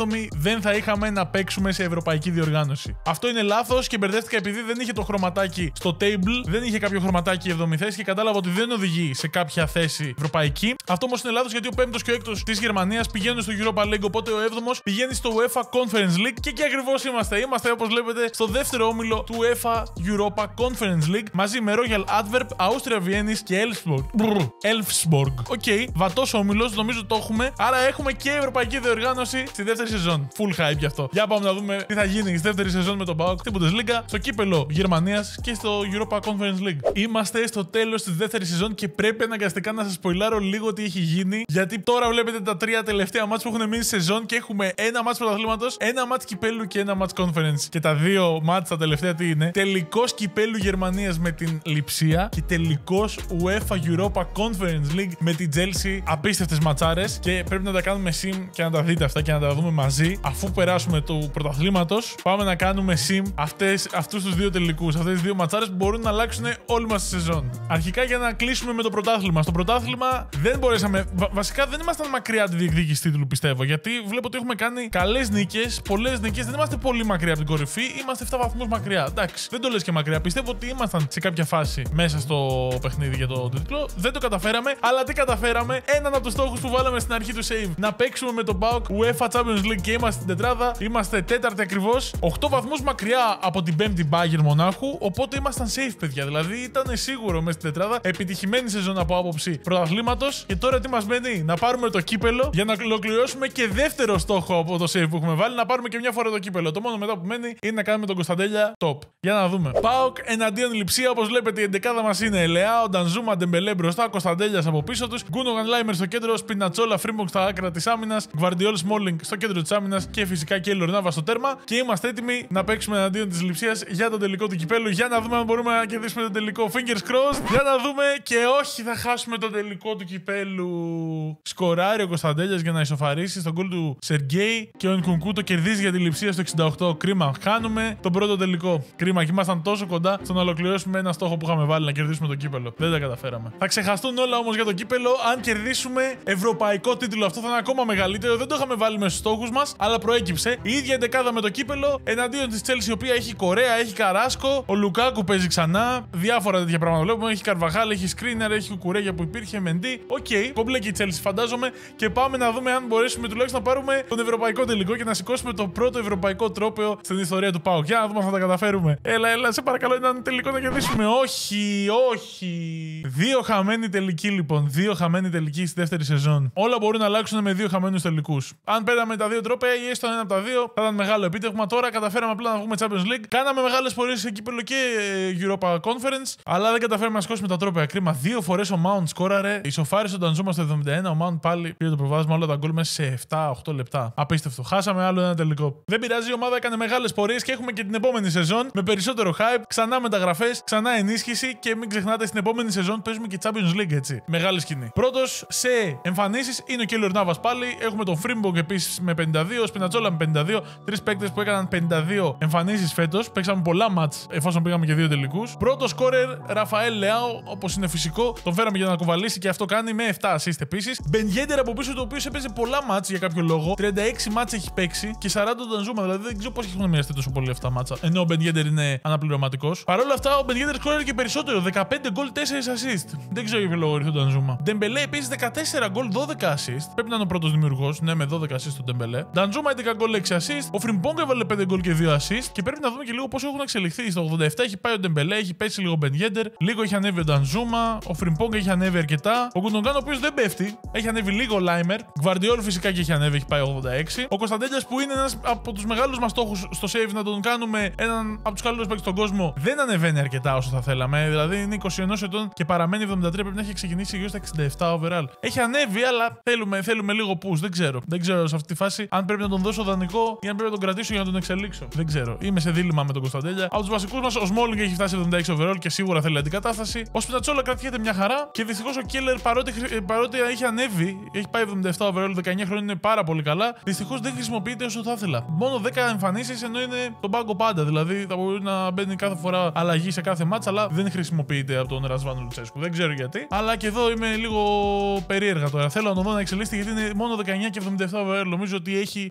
Speaker 1: δεν θα είχαμε να παίξουμε σε ευρωπαϊκή διοργάνωση. Αυτό είναι λάθος και μπερδεύτηκα επειδή δεν είχε το χρωματάκι στο table, δεν είχε κάποιο χρωματάκι εβδομήντα θέση και κατάλαβα ότι δεν οδηγεί σε κάποια θέση ευρωπαϊκή. Αυτό όμως είναι λάθος γιατί ο πέμπτος και ο έκτος της Γερμανίας πηγαίνουν στο Europa League, οπότε ο έβδομος πηγαίνει στο UEFA Conference League και εκεί ακριβώς είμαστε. Είμαστε, όπως βλέπετε, στο δεύτερο όμιλο του UEFA Europa Conference League μαζί με Royal Antwerp, Austria Vienna και Elfsborg. Elfsborg. Οκ, okay, βατός όμιλος, νομίζω το έχουμε. Άρα έχουμε και ευρωπαϊκή διοργάνωση στη δεύτερη σεζόν. Full hype γι' αυτό. Για πάμε να δούμε τι θα γίνει στη δεύτερη σεζόν με τον PAOK στην Bundesliga, στο κύπελο Γερμανίας και στο Europa Conference League. Είμαστε στο τέλος της δεύτερης σεζόν και πρέπει αναγκαστικά να σας σποιλάρω λίγο τι έχει γίνει. Γιατί τώρα βλέπετε τα τρία τελευταία μάτς που έχουν μείνει στη σεζόν και έχουμε ένα μάτς πρωταθλήματος, ένα μάτς κυπέλου και ένα μάτς conference. Και τα δύο μάτς τα τελευταία τι είναι? Τελικός κυπέλου Γερμανίας με την Λειψία και τελικός UEFA Europa Conference League με την Chelsea. Απίστευτες ματσάρες και πρέπει να τα κάνουμε sim και να τα δείτε αυτά και να τα δούμε μαζί. Αφού περάσουμε του πρωταθλήματος, πάμε να κάνουμε sim αυτές, αυτούς τους δύο τελικούς, αυτές τις δύο ματσάρες που μπορούν να αλλάξουν όλη μας τη σεζόν. Αρχικά για να κλείσουμε με το πρωτάθλημα. Στο πρωτάθλημα δεν μπορέσαμε. Βα βασικά δεν ήμασταν μακριά από τη διεκδίκηση τίτλου, πιστεύω. Γιατί βλέπω ότι έχουμε κάνει καλές νίκες, πολλές νίκες. Δεν είμαστε πολύ μακριά από την κορυφή. Είμαστε επτά βαθμούς μακριά. Εντάξει, δεν το λες και μακριά. Πιστεύω ότι ήμασταν σε κάποια φάση μέσα στο παιχνίδι για το τίτλο. Δεν το καταφέραμε. Αλλά τι καταφέραμε? Έναν από τους στόχους που βάλαμε στην αρχή του save. Να παίξουμε με τον PAOK UEFA Champions League και είμαστε στην τετράδα. Είμαστε τέταρτη ακριβώς. οκτώ βαθμούς μακριά από την πέμπτη Bayern Μονάχου. Οπότε ήμασταν safe, παιδιά. Δηλαδή ήταν σίγουρο μέσα στην τετράδα. Επιτυχημένη σεζόν από άποψη πρωταθλήματος. Και τώρα τι μας μένει? Να πάρουμε το κύπελο για να ολοκληρώσουμε και δεύτερο στόχο από το save που έχουμε βάλει. Να πάρουμε και μια φορά το κύπελο. Το μόνο μετά που μένει είναι να κάνουμε τον Κωνσταντέλια top. Για να δούμε. PAOK εναντίον Λειψία. Όπως βλέπετε η εντεκάδα μας είναι Ελεάο, Ντανζούμα, Ντεμπελέ μπροστά, Κωνσταντέλιας από πίσω τους, Γκούνογαν Λάιμερ στο κέντρο, Σπινατσόλα, Φρίμπονγκ στα άκρα της άμυνας, Γκβαρντιόλ Σμόλινγκ στο κέντρο της άμυνας και φυσικά και Λορνάβα στο τέρμα. Και είμαστε έτοιμοι να παίξουμε εναντίον της Λειψίας για τον τελικό του κυπέλου. Για να δούμε αν μπορούμε να κερδίσουμε τον τελικό. Fingers crossed. Για να δούμε και όχι θα χάσουμε τον τελικό του κυπέλου. Σκοράρει ο Κωνσταντέλιας για να ισοφαρίσει στον γκολ του Σεργέη και ο Νκουνκού το κερδίζει για τη Λειψία στο εξήντα οκτώ. Κρίμα. Χάνουμε τον πρώτο τελικό. Κρίμα. Και ήμασταν τόσο κοντά στο να ολοκληρώσουμε ένα στόχο που είχαμε βάλει να κερδίσουμε το κύπελο. Δεν τα καταφέραμε. Θα ξεχαστούν όλα όμως για το κύπελο αν κερδίσουμε ευρωπαϊκό τίτλο. Αυτό θα είναι ακόμα μεγαλύτερο. Δεν το είχαμε βάλει μέσα στους στόχους μας, αλλά προέκυψε. Η ίδια εντεκάδα με το κύπελο εναντίον της Chelsea, η οποία έχει Κορέα, έχει Καράσκο, ο Λουκάκου παίζει ξανά. Διάφορα τέτοια πράγματα βλέπουμε. Έχει Καρβαχάλ, έχει Σκρίνερ, έχει Κουκουρέγια που υπήρχε, Μεντί. Οκ, okay, κομπλέκει η Chelsea φαντάζομαι. Και πάμε να δούμε αν μπορέσουμε τουλάχιστον να πάρουμε τον ευρωπαϊκό τελικό και να σηκώσουμε το πρώτο ευρωπαϊκό τρόπαιο στην ιστορία του PAOK. Για να δούμε αν θα τα καταφέρουμε. Έλα, έλα, σε παρακαλώ, έναν τελικό να κερδίσουμε. Όχι, όχι. Δύο χαμένοι τελικοί λοιπόν. Δύο χαμένοι τελικοί στη δεύτερη σεζόν. Όλα μπορούν να αλλάξουν με δύο χαμένους τελικούς. Αν πέραμε τα δύο τρόπαια ή έστω ένα από τα δύο, θα ήταν μεγάλο επίτευγμα. Τώρα καταφέραμε απλά να βγούμε Champions League. Κάναμε μεγάλες πορείες σε κύπελο και Europa Conference, αλλά δεν καταφέραμε να σκόσουμε τα τρόπαια. Κρίμα. Δύο φορές ο Mount σκόραρε. Ισοφάρισε τον Ντανζούμα στο εβδομήντα ένα. Ο Mount πάλι πήρε το προβάδισμα, όλα τα γκολ μέσα σε επτά οκτώ λεπτά. Απίστευτο. Χάσαμε άλλο ένα τελικό. Δεν πειράζει, η ομάδα έκανε μεγάλες πορείες και έχουμε και την επόμενη σεζόν με περισσότερο hype. Ξανά μεταγραφές, ξανά ενίσχυση και μην ξεχνάτε στην επόμενη σεζόν παίζουμε και Champions League, έτσι. Μεγάλη σκηνή. Πρώτος σε εμφανίσεις είναι ο Κέιλορ Νάβας πάλι. Έχουμε τον Φρίμπονγκ επίσης με πενήντα δύο, ο Σπινατσόλα με πενήντα δύο. Τρεις παίκτες που έκαναν πενήντα δύο εμφανίσεις φέτος. Παίξαμε πολλά μάτς εφόσον πήγαμε και δύο τελικούς. Πρώτος σκόρερ Ραφαέλ Λεάο, όπως είναι φυσικό. Τον φέραμε για να κουβαλήσει και αυτό κάνει με επτά assist επίσης. Μπεν Γέντερ από πίσω, το οποίο έπαιζε πολλά μάτς για κάποιο λόγο. τριάντα έξι μάτς έχει παίξει και σαράντα τον Ντανζούμα. Δηλαδή δεν ξέρω πώς έχουν μοιραστεί τόσο πολύ αυτά μάτσα. Ενώ ο Μπεν Γέντερ είναι αναπληρωματικός. Παρ' όλα αυτά ο Μπεν Γέντερ σκόρερ και περισσότερο. δεκαπέντε γκολ, τέσσερα assist. Δεν ξέρω για ποιο λόγο ήρθε ο Ντανζούμα. Ντεμπελέ επίσης δεκατέσσερα γκολ, δώδεκα assist. Πρέπει να είναι ο πρώτος δημιουργός. Ναι, με δώδεκα assist τον Ντεμπελέ. Ντανζούμα έντεκα γκολ, έξι assist. Ο Φριμπόνγκ έβαλε πέντε γκολ και δύο assist. Και πρέπει να δούμε και λίγο πώς έχουν εξελιχθεί. Στο ογδόντα επτά έχει πάει ο Ντεμπελέ, έχει πέσει λίγο ο Μπεν Γέντερ. Λίγο έχει ανέβει ο Ντανζούμα. Ο Φριμπόνγκ έχει ανέβει αρκετά. Ο Γκουντογκάν, ο οποίος δεν πέφτει, έχει ανέβει λίγο ο Λάιμερ. Γκβαρντιόλ φυσικά και έχει ανέβει, έχει πάει ογδόντα έξι. Ο Κωνσταντέλιας που είναι ένας από τους μεγάλους μας στόχους στο save να τον κάνουμε έναν από τους καλύτερους παίκτες στον κόσμο, δεν ανεβαίνει αρκετά όσο θα θέλαμε. Δηλαδή είναι είκοσι ένα ετών και παραμένει εβδομήντα τρία, πρέπει να έχει ξεκινήσει γύρω στα εξήντα επτά overall. Έχει ανέβει, αλλά θέλουμε, θέλουμε λίγο push. Δεν ξέρω. Δεν ξέρω σε αυτή τη φάση αν πρέπει να τον δώσω δανεικό ή αν πρέπει να τον κρατήσω για να τον εξελίξω. Δεν ξέρω. Είμαι σε δίλημμα με τον Κωνσταντέλια. Από τους βασικούς μας ο Σμόλινγκ έχει φτάσει εβδομήντα έξι overall και σίγουρα θέλει αντικατάσταση. Ο Σπινατσόλα κρατιέται μια χαρά και δυστυχώς ο Κέλλερ παρότι, παρότι έχει ανέβει, έχει πάει εβδομήντα επτά overall, δεκαεννιά χρόνια είναι πάρα πολύ καλά. Δυστυχώς δεν χρησιμοποιείται όσο θα ήθελα. Μόνο δέκα εμφανίσεις ενώ είναι τον πάγκο πάντα. Δηλαδή θα μπορεί να μπαίνει κάθε φορά αλλαγή σε κάθε μάτσα, αλλά δεν χρησιμοποιείται από τον Ρασβάνο Λουτσέσκου. Δεν ξέρω γιατί. Αλλά και εδώ είμαι λίγο περίεργα τώρα. Θέλω να τον δω να εξελίσσεται γιατί είναι μόνο δεκαεννιά και εβδομήντα επτά overall. Νομίζω ότι έχει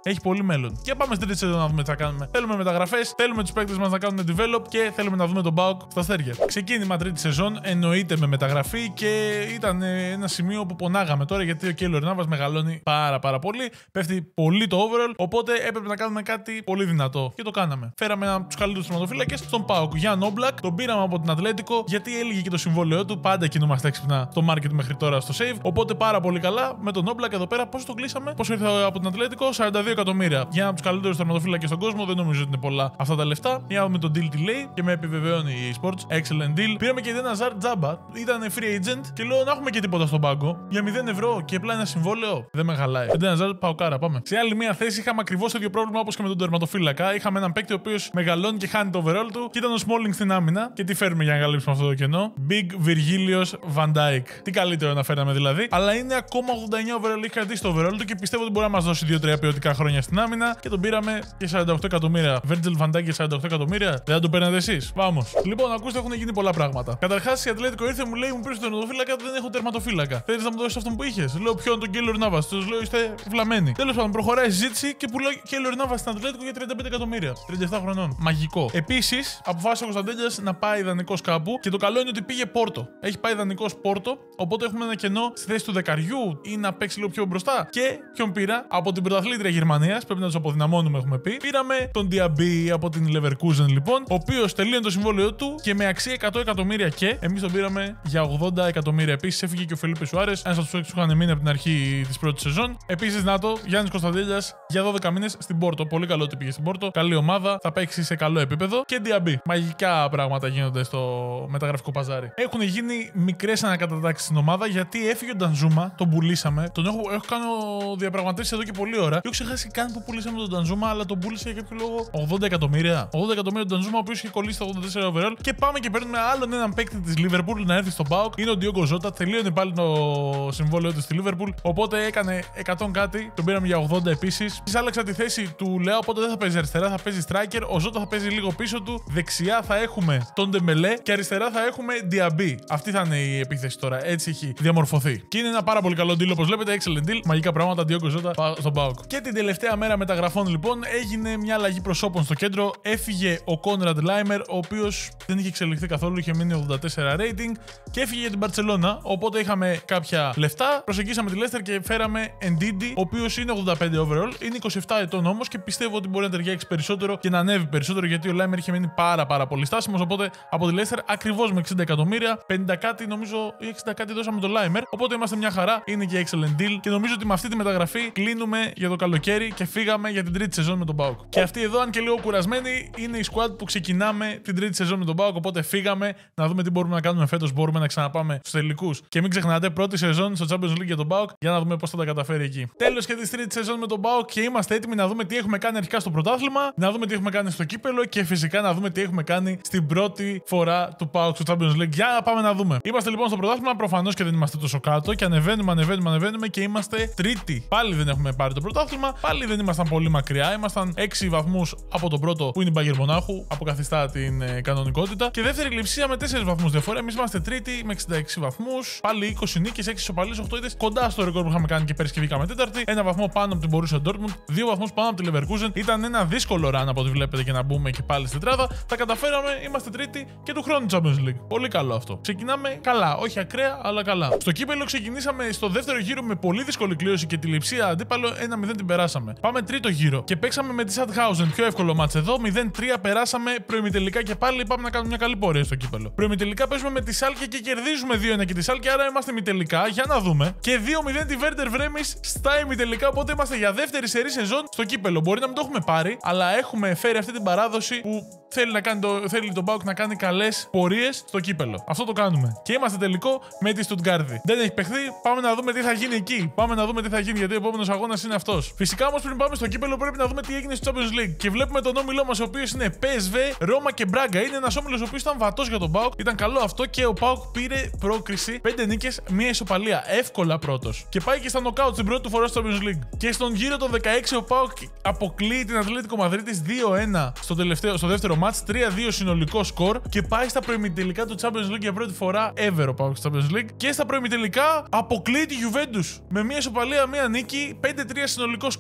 Speaker 1: έχει πολύ μέλλον. Και πάμε στην τρίτη σεζόν να δούμε τι θα κάνουμε. Θέλουμε μεταγραφές, θέλουμε τους παίκτες μας να κάνουν develop και θέλουμε να δούμε τον παουκ στα αστέρια. Ξεκίνημα τρίτη σεζόν, εννοείται με μεταγραφή και ήταν ένα σημείο που πονάγαμε τώρα γιατί ο Κέιλορ Νάβας μεγαλώνει πάρα πάρα πολύ. Πέφτει πολύ το overall, οπότε έπρεπε να κάνουμε κάτι πολύ δυνατό. Και το κάναμε. Φέραμε ένα από τους καλύτερους τερματοφύλακες, τον παουκ, Γιάν Όμπλακ, τον πήραμε από την Ατλέτικο γιατί έλυγε και το συμβόλαιό του. Πάντα κινούμαστε έξυπνα στο market μέχρι τώρα στο save. Οπότε πάρα πολύ καλά με τον Όμπλακ εδώ πέρα. Πόσο το κλείσαμε, πόσο ήρθε από την Ατλέτικο, σαράντα δύο εκατομμύρια. Για ένα από τους καλύτερους τερματοφύλακες στον κόσμο, δεν νομίζω ότι είναι πολλά αυτά τα λεφτά. Για να δούμε τον deal τι λέει και με επιβεβαιώνει η eSports. Excellent deal. Πήραμε και ένα Ζαρ Τζάμπα, ήταν free agent και λέω να έχουμε και τίποτα στον πάγκο. Για μηδέν ευρώ και απλά ένα συμβόλαιο. Δεν με χαλάει. Ένα Ζαρ Παουκάρα, πάμε. Σε άλλη μία θέση είχαμε ακριβώς το ίδιο πρόβλημα όπως και με τον τερματοφύλακα. Είχαμε έναν παίκτη ο οποίος μεγαλώνει και χάνει το overall του και ήταν ο Smalling στην άμυνα. Και τι φέρουμε για να καλύψουμε αυτό το κενό. Big Virgilios Van Dijk. Τι καλύτερο να φέραμε δηλαδή. Αλλά είναι ακόμα ογδόντα εννιά overall, έχει κρατήσει το overall του και πιστεύω ότι μπορεί να μας δώσει δύο τρία ποιοτικά χρόνια στην άμυνα. Και τον πήραμε και σαράντα οκτώ εκατομμύρια. Virgil Van Dijk και σαράντα οκτώ εκατομμύρια. Δεν θα το παίρνετε εσείς. Βάμος. Λοιπόν, ακούστε, έχουν γίνει πολλά πράγματα. Καταρχάς η Ατλέτικο ήρθε, μου λέει: μου πήρε τον τερματοφύλακα, δεν έχω τερματοφύλακα. Θέλει να μου δώσει αυτό που είχε. Λέω: ποιον, τον Κέιλορ Νάβας. Του λέω: είστε βλαμμένοι. Τέλος πάντων, προχωράει η συζήτηση και πουλάει Κέιλορ Νάβας στην Ατλέτικο για τριάντα πέντε εκατομμύρια. τριάντα επτά χρονών. Μαγικό. Επίσης, αποφάσισε ο Κωνσταντέλιας να πάει δανεικός κάπου και το καλό είναι ότι πήγε Πόρτο. Έχει πάει δανεικός Πόρτο, οπότε έχουμε ένα κενό στη θέση του δεκαριού ή να παίξει λίγο πιο μπροστά. Και ποιον πήρα από την πρωταθλήτρια Γερμανίας, πρέπει να τους αποδυναμώνουμε, έχουμε πει. Πήραμε τον Diaby από την Leverkusen λοιπόν, ο οποίος τελείωνε το συμβόλαιο του και με αξία εκατό εκατομμύρια και εμείς τον πήραμε για ογδόντα εκατομμύρια. Επίσης έφυγε και ο Φελίπε Σουάρες, ένας από τους παίκτες που είχαν μείνει από την αρχή της πρώτης σεζόν. Επίσης, να το, Γιάννης Κωνσταντέλιας για δώδεκα μήνες στην Πόρτο. Πολύ καλό ότι πήγε στην Πόρτο. Καλή ομάδα, θα παίξει σε καλό επίπεδο. Και Diaby. Μαγικά πράγματα γίνονται στο μεταγραφικό παζάρι. Έχουν γίνει μικρές ανακατατάξεις στην ομάδα γιατί έφυγε ο Ντανζούμα, τον πουλήσαμε. Τον έχω, έχω κάνει διαπραγματεύσεις εδώ και πολλή ώρα. Και έχω ξεχάσει καν που πουλήσαμε τον Ντανζούμα, αλλά τον πούλησε για κάποιο λόγο ογδόντα εκατομμύρια. ογδόντα εκατομμύρια τον Ντανζούμα, ο οποίος είχε κολλήσει τα ογδόντα τέσσερα overall. Και πάμε και παίρνουμε άλλον έναν παίκτη της Liverpool να έρθει στον παουκ. Είναι ο Ντιόγκο Ζότα. Τελείωνε πάλι το συμβόλαιο του στη Liverpool. Οπότε έκανε εκατό κάτι. Τον πήραμε για ογδόντα επίσης. Τη άλλαξα τη θέση του Λεά, οπότε δεν θα παίζει αριστερά, θα παίζει striker. Ο Ζότα θα παίζει λίγο πίσω του. Δεξιά θα έχουμε τον Ντεμπελέ και αριστερά θα έχουμε Diaby. Αυτή θα είναι η επίθεση τώρα. Έτσι έχει διαμορφωθεί. Και είναι ένα πάρα πολύ καλό deal, όπως βλέπετε. Excellent deal. Μαγικά πράγματα. Ντιόγκο Ζότα στον παουκ. Και την τελευταία μέρα μεταγραφών λοιπόν έγινε μια αλλαγή προσώπων στο κέντρο. Έφυγε ο Κόνραντ Λάιμερ, ο οποίος δεν είχε εξελιχθεί καθόλου, είχε μείνει ογδόντα τέσσερα rating και έφυγε για την Μπαρτσελώνα. Οπότε είχαμε κάποια λεφτά. Προσεγγίσαμε τη Leicester και φέραμε Ndidi, ο οποίος είναι ογδόντα πέντε overall. Είναι είκοσι επτά ετών όμως και πιστεύω ότι μπορεί να ταιριάξει περισσότερο και να ανέβει περισσότερο γιατί ο Λάιμερ είχε μείνει πάρα πάρα πολύ στάσιμος. Οπότε από τη Leicester ακριβώς με εξήντα εκατομμύρια, πενήντα κάτι νομίζω ή εξήντα κάτι δώσαμε το Λάιμερ. Οπότε είμαστε μια χαρά. Είναι και excellent deal και νομίζω ότι με αυτή τη μεταγραφή κλείνουμε για το καλοκαίρι και φύγαμε για την τρίτη σεζόν με τον παουκ. Και αυτή εδώ, αν και λίγο κουρασμένη, είναι η squad που ξεκινάμε την τρίτη σεζόν με τον παουκ. Οπότε φύγαμε να δούμε τι μπορούμε να κάνουμε φέτος. Μπορούμε να ξαναπάμε στους τελικούς. Και μην ξεχνάτε, πρώτη σεζόν στο Champions League για τον παουκ για να δούμε πώς θα τα καταφέρει εκεί. Τέλος και τη τρίτη σεζόν με τον παουκ και είμαστε έτοιμοι να δούμε τι έχουμε κάνει αρχικά στο πρωτάθλημα, να δούμε τι έχουμε κάνει στο κύπελο και φυσικά να δούμε τι έχουμε κάνει στην πρώτη φορά του παουκ στο Champions League. Για να πάμε να δούμε. Είμαστε λοιπόν στο πρωτάθλημα, προφανώς και δεν είμαστε τόσο κάτω και ανεβαίνουμε, ανεβαίνουμε, ανεβαίνουμε και είμαστε τρίτη. Πάλι δεν έχουμε πάρει το πρωτάθλημα, πάλι δεν ήμασταν πολύ μακριά. Ήμασταν έξι βαθμούς από τον πρώτο που είναι η Μπάγερ Μονάχου, αποκαθιστά την ε, κανονικότητα. Και δεύτερη λειψία με τέσσερις βαθμούς διαφορά. Εμείς είμαστε τρίτη με εξήντα έξι βαθμούς, πάλι είκοσι νίκες, έξι ισοπαλίες, οκτώ ήττες, κοντά στο ρεκόρ που είχαμε κάνει και πέρσι και βγήκαμε τέταρτη. Ένα βαθμό πάνω από την Borussia Dortmund, δύο βαθμούς πάνω από τη Leverkusen. Ήταν ένα δύσκολο run από ό,τι βλέπετε και να μπούμε και πάλι στην τετράδα. Τα καταφέραμε, είμαστε τρίτη και του χρόνου Champions League. Πολύ καλό αυτό. Ξεκινάμε καλά, όχι ακραία, αλλά καλά. Στο κύπελο ξεκινήσαμε στο δεύτερο γύρο με πολύ δύσκολη κλήρωση και τη λειψία αντίπαλο ένα μηδέν την περάσαμε. Πάμε τρίτο γύρο και παίξαμε με τη Sandhausen. Πιο εύκολο μάτς εδώ, μηδέν τρία περάσαμε. Προημιτελικά και πάλι πάμε να κάνουμε μια καλή πορεία στο κύπελο. Προημιτελικά παίζουμε με τη Σάλκε και κερδίζουμε δύο ένα και τη Σάλκε, άρα είμαστε ημιτελικά. Για να δούμε. Και δύο μηδέν τη Werder Βρέμις στα ημιτελικά, οπότε είμαστε για δεύτερη σερί σεζόν στο κύπελο. Μπορεί να μην το έχουμε πάρει, αλλά έχουμε φέρει αυτή την παράδοση που θέλει, να κάνει το, θέλει τον παουκ να κάνει καλές πορείες στο κύπελο. Αυτό το κάνουμε. Και είμαστε τελικό με τη Στουτγκάρδη. Δεν έχει παιχθεί, πάμε να δούμε τι θα γίνει εκεί. Πάμε να δούμε τι θα γίνει γιατί ο επόμενος αγώνας είναι αυτός. Φυσικά όμως πριν πάμε στο κύπελο πρέπει να δούμε τι έγινε στο Champions League. Και βλέπουμε τον όμιλό μας ο οποίος είναι πι ες βι, Ρώμα και Μπράγκα. Είναι ένας όμιλος ο οποίος ήταν βατός για τον παουκ. Ήταν καλό αυτό και ο παουκ πήρε πρόκριση πέντε νίκες, μία ισοπαλία. Εύκολα πρώτος. Και πάει και στα νοκάουτ στην πρώτη του φορά στο Champions League. Και στον γύρο των δεκαέξι ο παουκ αποκλείει την Ατλέτικο Μαδρίτης δύο ένα στο, τελευταίο, στο δεύτερο μάτς, τρία δύο συνολικό σκορ και πάει στα προημιτελικά του Champions League για πρώτη φορά ever ο παουκ στο Champions League. Και στα προημιτελικά αποκλείει τη Juventus με μία ισοπαλία, μία νίκη, πέντε τρία συνολικό σκορ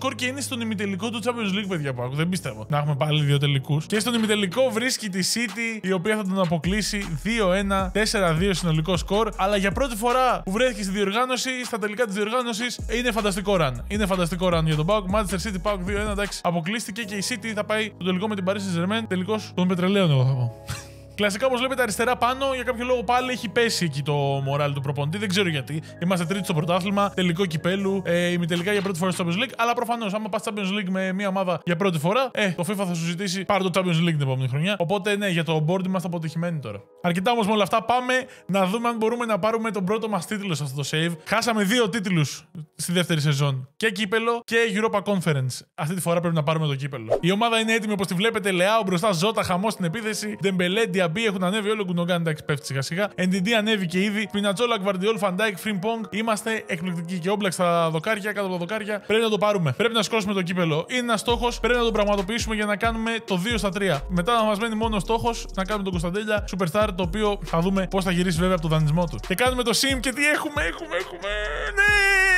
Speaker 1: σκορ και είναι στον ημιτελικό του Champions League, παιδιά. Πάω. Δεν πιστεύω να έχουμε πάλι δύο τελικούς. Και στον ημιτελικό βρίσκει τη City, η οποία θα τον αποκλείσει δύο ένα, τέσσερα δύο συνολικό σκορ. Αλλά για πρώτη φορά που βρέθηκε στη διοργάνωση, στα τελικά τη διοργάνωση, είναι φανταστικό run. Είναι φανταστικό run για τον Πάοκ. Manchester City Πάοκ δύο ένα, εντάξει. Αποκλείστηκε και η City θα πάει στο τελικό με την Paris Saint-Germain. Τελικός των πετρελαίων, εγώ θα πω. Κλασικά, όπως βλέπετε, αριστερά πάνω, για κάποιο λόγο πάλι έχει πέσει εκεί το μοράλ του προπονητή. Δεν ξέρω γιατί. Είμαστε τρίτη στο πρωτάθλημα, τελικό κυπέλου, ε, ημιτελικά για πρώτη φορά στο Champions League. Αλλά προφανώς, άμα πας στο Champions League με μια ομάδα για πρώτη φορά, ε, το FIFA θα σου ζητήσει πάρε το Champions League την επόμενη χρονιά. Οπότε, ναι, για το board είμαστε αποτυχημένοι τώρα. Αρκετά όμως με όλα αυτά, πάμε να δούμε αν μπορούμε να πάρουμε τον πρώτο μας τίτλο σε αυτό το save. Χάσαμε δύο τίτλους στη δεύτερη σεζόν. Και κύπελο και Europa Conference. Αυτή τη φορά πρέπει να πάρουμε το κύπελο. Η ομάδα είναι έτοιμη, όπως τη βλέπετε. Λεάο μπροστά, Ζώτα, χαμό στην επίθεση. Ντεμπελέ, Διαμπή έχουν ανέβει όλο. Γκουντογκάν, εντάξει, πέφτει σιγά σιγά. Εν ντι ντι ανέβηκε ήδη. Σπινατσόλα, Γκβαρντιόλ, Φαντάικ, Φριμπονγκ. Είμαστε εκπληκτικοί. Και Όμπλαξ στα δοκάρια, κάτω από τα δοκάρια. Πρέπει να το πάρουμε. Πρέπει να σκόσουμε το κύπελο. Είναι ένα στόχο. Πρέπει να το πραγματοποιήσουμε για να κάνουμε το δύο στα τρία. Μετά να μα μένει μόνο ο στόχο να κάνουμε τον Κωνσταντέλια Superstar, το οποίο θα δούμε πώ θα γυρίσει βέβαια από τον δανεισμό του. Και κάνουμε το sim και τι έχουμε, έχουμε, έχουμε. Ναι!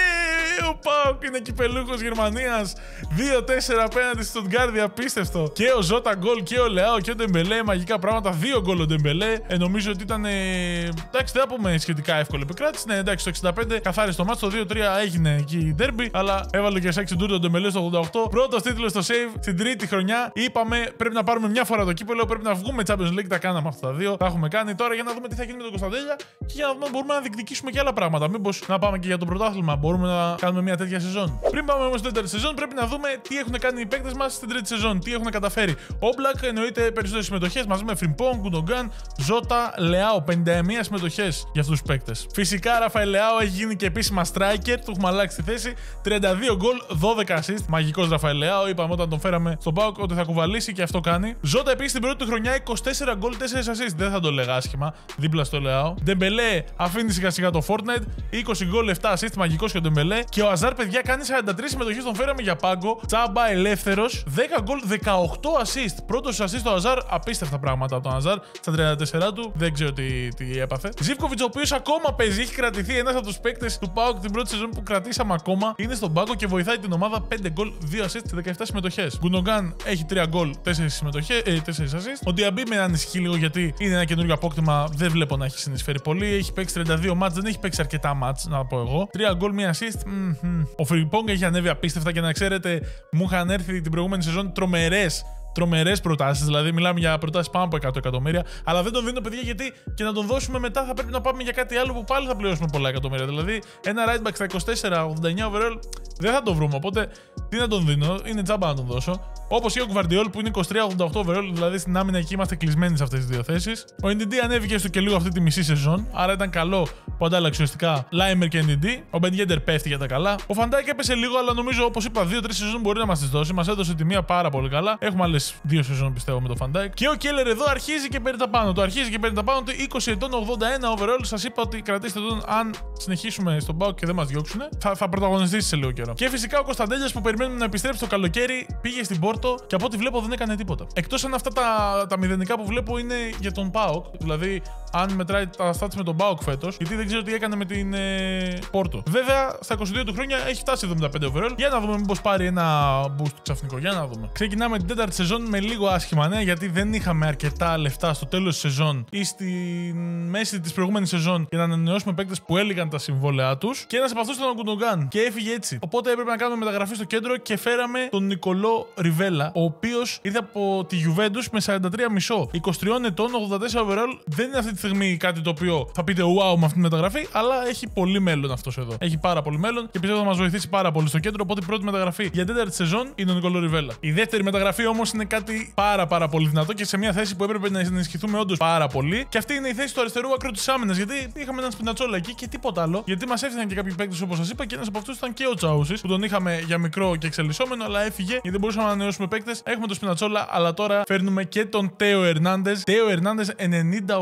Speaker 1: Ο Πάοκ είναι κυπελούχος Γερμανίας. δύο τέσσερα απέναντι στον Γκάρδι, απίστευτο. Και ο Ζώτα γκολ και ο Λεάο και ο Ντεμπελέ. Μαγικά πράγματα. Δύο γκολ ο Ντεμπελέ. Ε, νομίζω ότι ήταν. Ε... Εντάξει, δεν θα πούμε σχετικά εύκολη επικράτηση. Ναι, εντάξει, στο εξήντα πέντε καθάρισε το μάτς. Το δύο τρία έγινε εκεί η ντέρμπι. Αλλά έβαλε και σεξι ντούρ τον Ντεμπελέ στο ογδόντα οκτώ. Πρώτος τίτλος στο save στην τρίτη χρονιά. Είπαμε πρέπει να πάρουμε μια φορά το κύπελο. Πρέπει να βγούμε Champions League. Τα κάναμε αυτά τα δύο. Τα έχουμε κάνει τώρα για να δούμε τι θα γίνει με τον Κωνσταντέλια και για να δούμε αν μπορούμε να διεκδικήσουμε και άλλα πράγματα. Μήπως να πάμε και για το πρωτάθλημα. Μπορούμε να κάνουμε μια τέτοια σεζόν. Πριν πάμε όμως στην τέταρτη σεζόν, πρέπει να δούμε τι έχουν κάνει οι παίκτες μας στην τρίτη σεζόν. Τι έχουν καταφέρει. Όμπλακ εννοείται περισσότερες συμμετοχές μαζί με Φριμπονγκ, Γκουντογκάν, Ζώτα, Λεάο. πενήντα μία συμμετοχές για αυτούς τους παίκτες. Φυσικά, Ραφαέλ Λεάο έχει γίνει και επίσημα striker. Του έχουμε αλλάξει τη θέση. τριάντα δύο γκολ, δώδεκα assist. Μαγικός Ραφαέλ Λεάο. Είπαμε όταν τον φέραμε στον Πάοκ ότι θα κουβαλήσει και αυτό κάνει. Ζώτα επίσης την πρώτη του χρονιά είκοσι τέσσερα γκολ, τέσσερα assist. Δεν θα το λέγα άσχημα. Δίπλα στο Λεάο. Ντεμπελέ αφήνει σιγά σιγά το Fortnite. είκοσι γκολ, επτά assist. Μαγικός και ο Ντεμπελέ. Και ο Αζάρ, παιδιά, κάνει σαράντα τρεις συμμετοχές, τον φέραμε για πάγκο. Τσάμπα, ελεύθερος. δέκα γκολ, δεκαοκτώ assist. Πρώτος assist στο Αζάρ. Απίστευτα πράγματα από τον Αζάρ. Στα τριάντα τέσσερα του. Δεν ξέρω τι, τι έπαθε. Ζίβκοβιτς, ο οποίος ακόμα παίζει. Έχει κρατηθεί ένας από τους παίκτες του ΠΑΟΚ την πρώτη σεζόν που κρατήσαμε ακόμα. Είναι στον πάγκο και βοηθάει την ομάδα. πέντε γκολ, δύο assist σε δεκαεπτά συμμετοχές. Γκουντογκάν έχει τρία γκολ, τέσσερα συμμετοχές, ε, τέσσερα assist. Ο Διαμπή με ανησυχεί λίγο γιατί είναι ένα καινούργιο απόκτημα. Δεν βλέπω να έχει συνεισφέρει πολύ. Έχει παίξει τριάντα δύο μάτς, δεν έχει παίξει αρκετά μάτς, να πω εγώ. τρία γκολ, μία assist. Mm-hmm. Ο Φριμπονγκ έχει ανέβει απίστευτα και να ξέρετε, μου είχαν έρθει την προηγούμενη σεζόν τρομερές. Τρομερές προτάσεις, δηλαδή μιλάμε για προτάσεις πάνω από εκατό εκατομμύρια. Αλλά δεν τον δίνω, παιδιά, γιατί και να τον δώσουμε μετά θα πρέπει να πάμε για κάτι άλλο που πάλι θα πληρώσουμε πολλά εκατομμύρια. Δηλαδή, ένα right back στα είκοσι τέσσερα ογδόντα εννιά overall δεν θα το βρούμε. Οπότε, τι να τον δίνω, είναι τζάμπα να τον δώσω. Όπως και ο Γκβαρντιόλ που είναι είκοσι τρία ογδόντα οκτώ overall, δηλαδή στην άμυνα εκεί είμαστε κλεισμένοι σε αυτές τις δύο θέσεις. Ο εν ντι ντι ανέβηκε στο και λίγο αυτή τη μισή σεζόν, άρα ήταν καλό που αντάλλαξε ουσιαστικά Λάιμερ και εν ντι ντι. Ο Μπεν Γέντερ πέφτει για τα καλά. Ο Φαντάικ έπεσε λίγο, αλλά νομίζω, όπως είπα, δύο τρεις σεζόν μπορεί να μας τις δώσει. Μας έδωσε τη μία πάρα πολύ καλά. Έχουμε άλλες δύο σεζόν πιστεύω με τον Φαντάικ. Και ο Κέλλερ εδώ αρχίζει και παίρνει τα πάνω του. Αρχίζει και παίρνει τα πάνω του. είκοσι ετών, ογδόντα ένα overall. Σας είπα ότι κρατήστε τον. Αν συνεχίσουμε στον ΠΑΟΚ και δεν μας διώξουν, θα, θα πρωταγωνιστήσει σε λίγο καιρό. Και φυσικά ο Κωνσταντέλιας που περιμένουμε να επιστρέψει το καλοκαίρι πήγε στην Πόρτο και από ό,τι βλέπω δεν έκανε τίποτα. Εκτός αν αυτά τα, τα μηδενικά που βλέπω είναι για τον ΠΑΟΚ. Δηλαδή, αν μετράει τα stats με τον ΠΑΟΚ φέτος, γιατί δεν ξέρω τι έκανε με την ε, Πόρτο. Βέβαια, στα είκοσι δύο του χρόνια έχει φτάσει εβδομήντα πέντε overall. Για να δούμε μήπως πάρει ένα boost ξαφνικό. Για να δούμε. Ξεκινάμε την τέταρτη σεζόν με λίγο άσχημα, ναι, γιατί δεν είχαμε αρκετά λεφτά στο τέλος της σεζόν ή στη μέση της προηγούμενης σεζόν για να ανανεώσουμε παίκτες που έλυγαν τα συμβόλαιά τους. Και ένας από αυτούς ήταν ο Γκουντογκάν και έφυγε έτσι. Οπότε έπρεπε να κάνουμε μεταγραφή στο κέντρο και φέραμε τον Νικολό Ριβέλα, ο οποίος ήρθε από τη Juventus με σαράντα τρία κόμμα πέντε. είκοσι τριών ετών, ογδόντα τέσσερα overall. Δεν είναι αυτή τη στιγμή κάτι το οποίο θα πείτε wow με αυτή τη μεταγραφή, αλλά έχει πολύ μέλλον αυτός εδώ. Έχει πάρα πολύ μέλλον και πιστεύω θα μας βοηθήσει πάρα πολύ στο κέντρο. Οπότε η πρώτη μεταγραφή για τέταρτη σεζόν είναι ο Νικολό Ριβέλα. Η δεύτερη μεταγραφή όμως είναι κάτι πάρα πάρα πολύ δυνατό και σε μια θέση που έπρεπε να ενισχυθούμε όντως πάρα πολύ. Και αυτή είναι η θέση του αριστερού άκρου της άμυνας. Γιατί είχαμε έναν Σπινατσόλα εκεί και τίποτα άλλο. Γιατί μας έφυγαν και κάποιοι παίκτες όπως σας είπα και ένας από αυτούς ήταν και ο Τσάουσης που τον είχαμε για μικρό και εξελισσόμενο, αλλά έφυγε γιατί δεν μπορούσαμε να ανανεώσουμε παίκτες. Έχουμε τον Σπινατσόλα, αλλά τώρα φέρνουμε και τον Τέο Ερνάντες. Τέο Ερνάντες ενενήντα overall.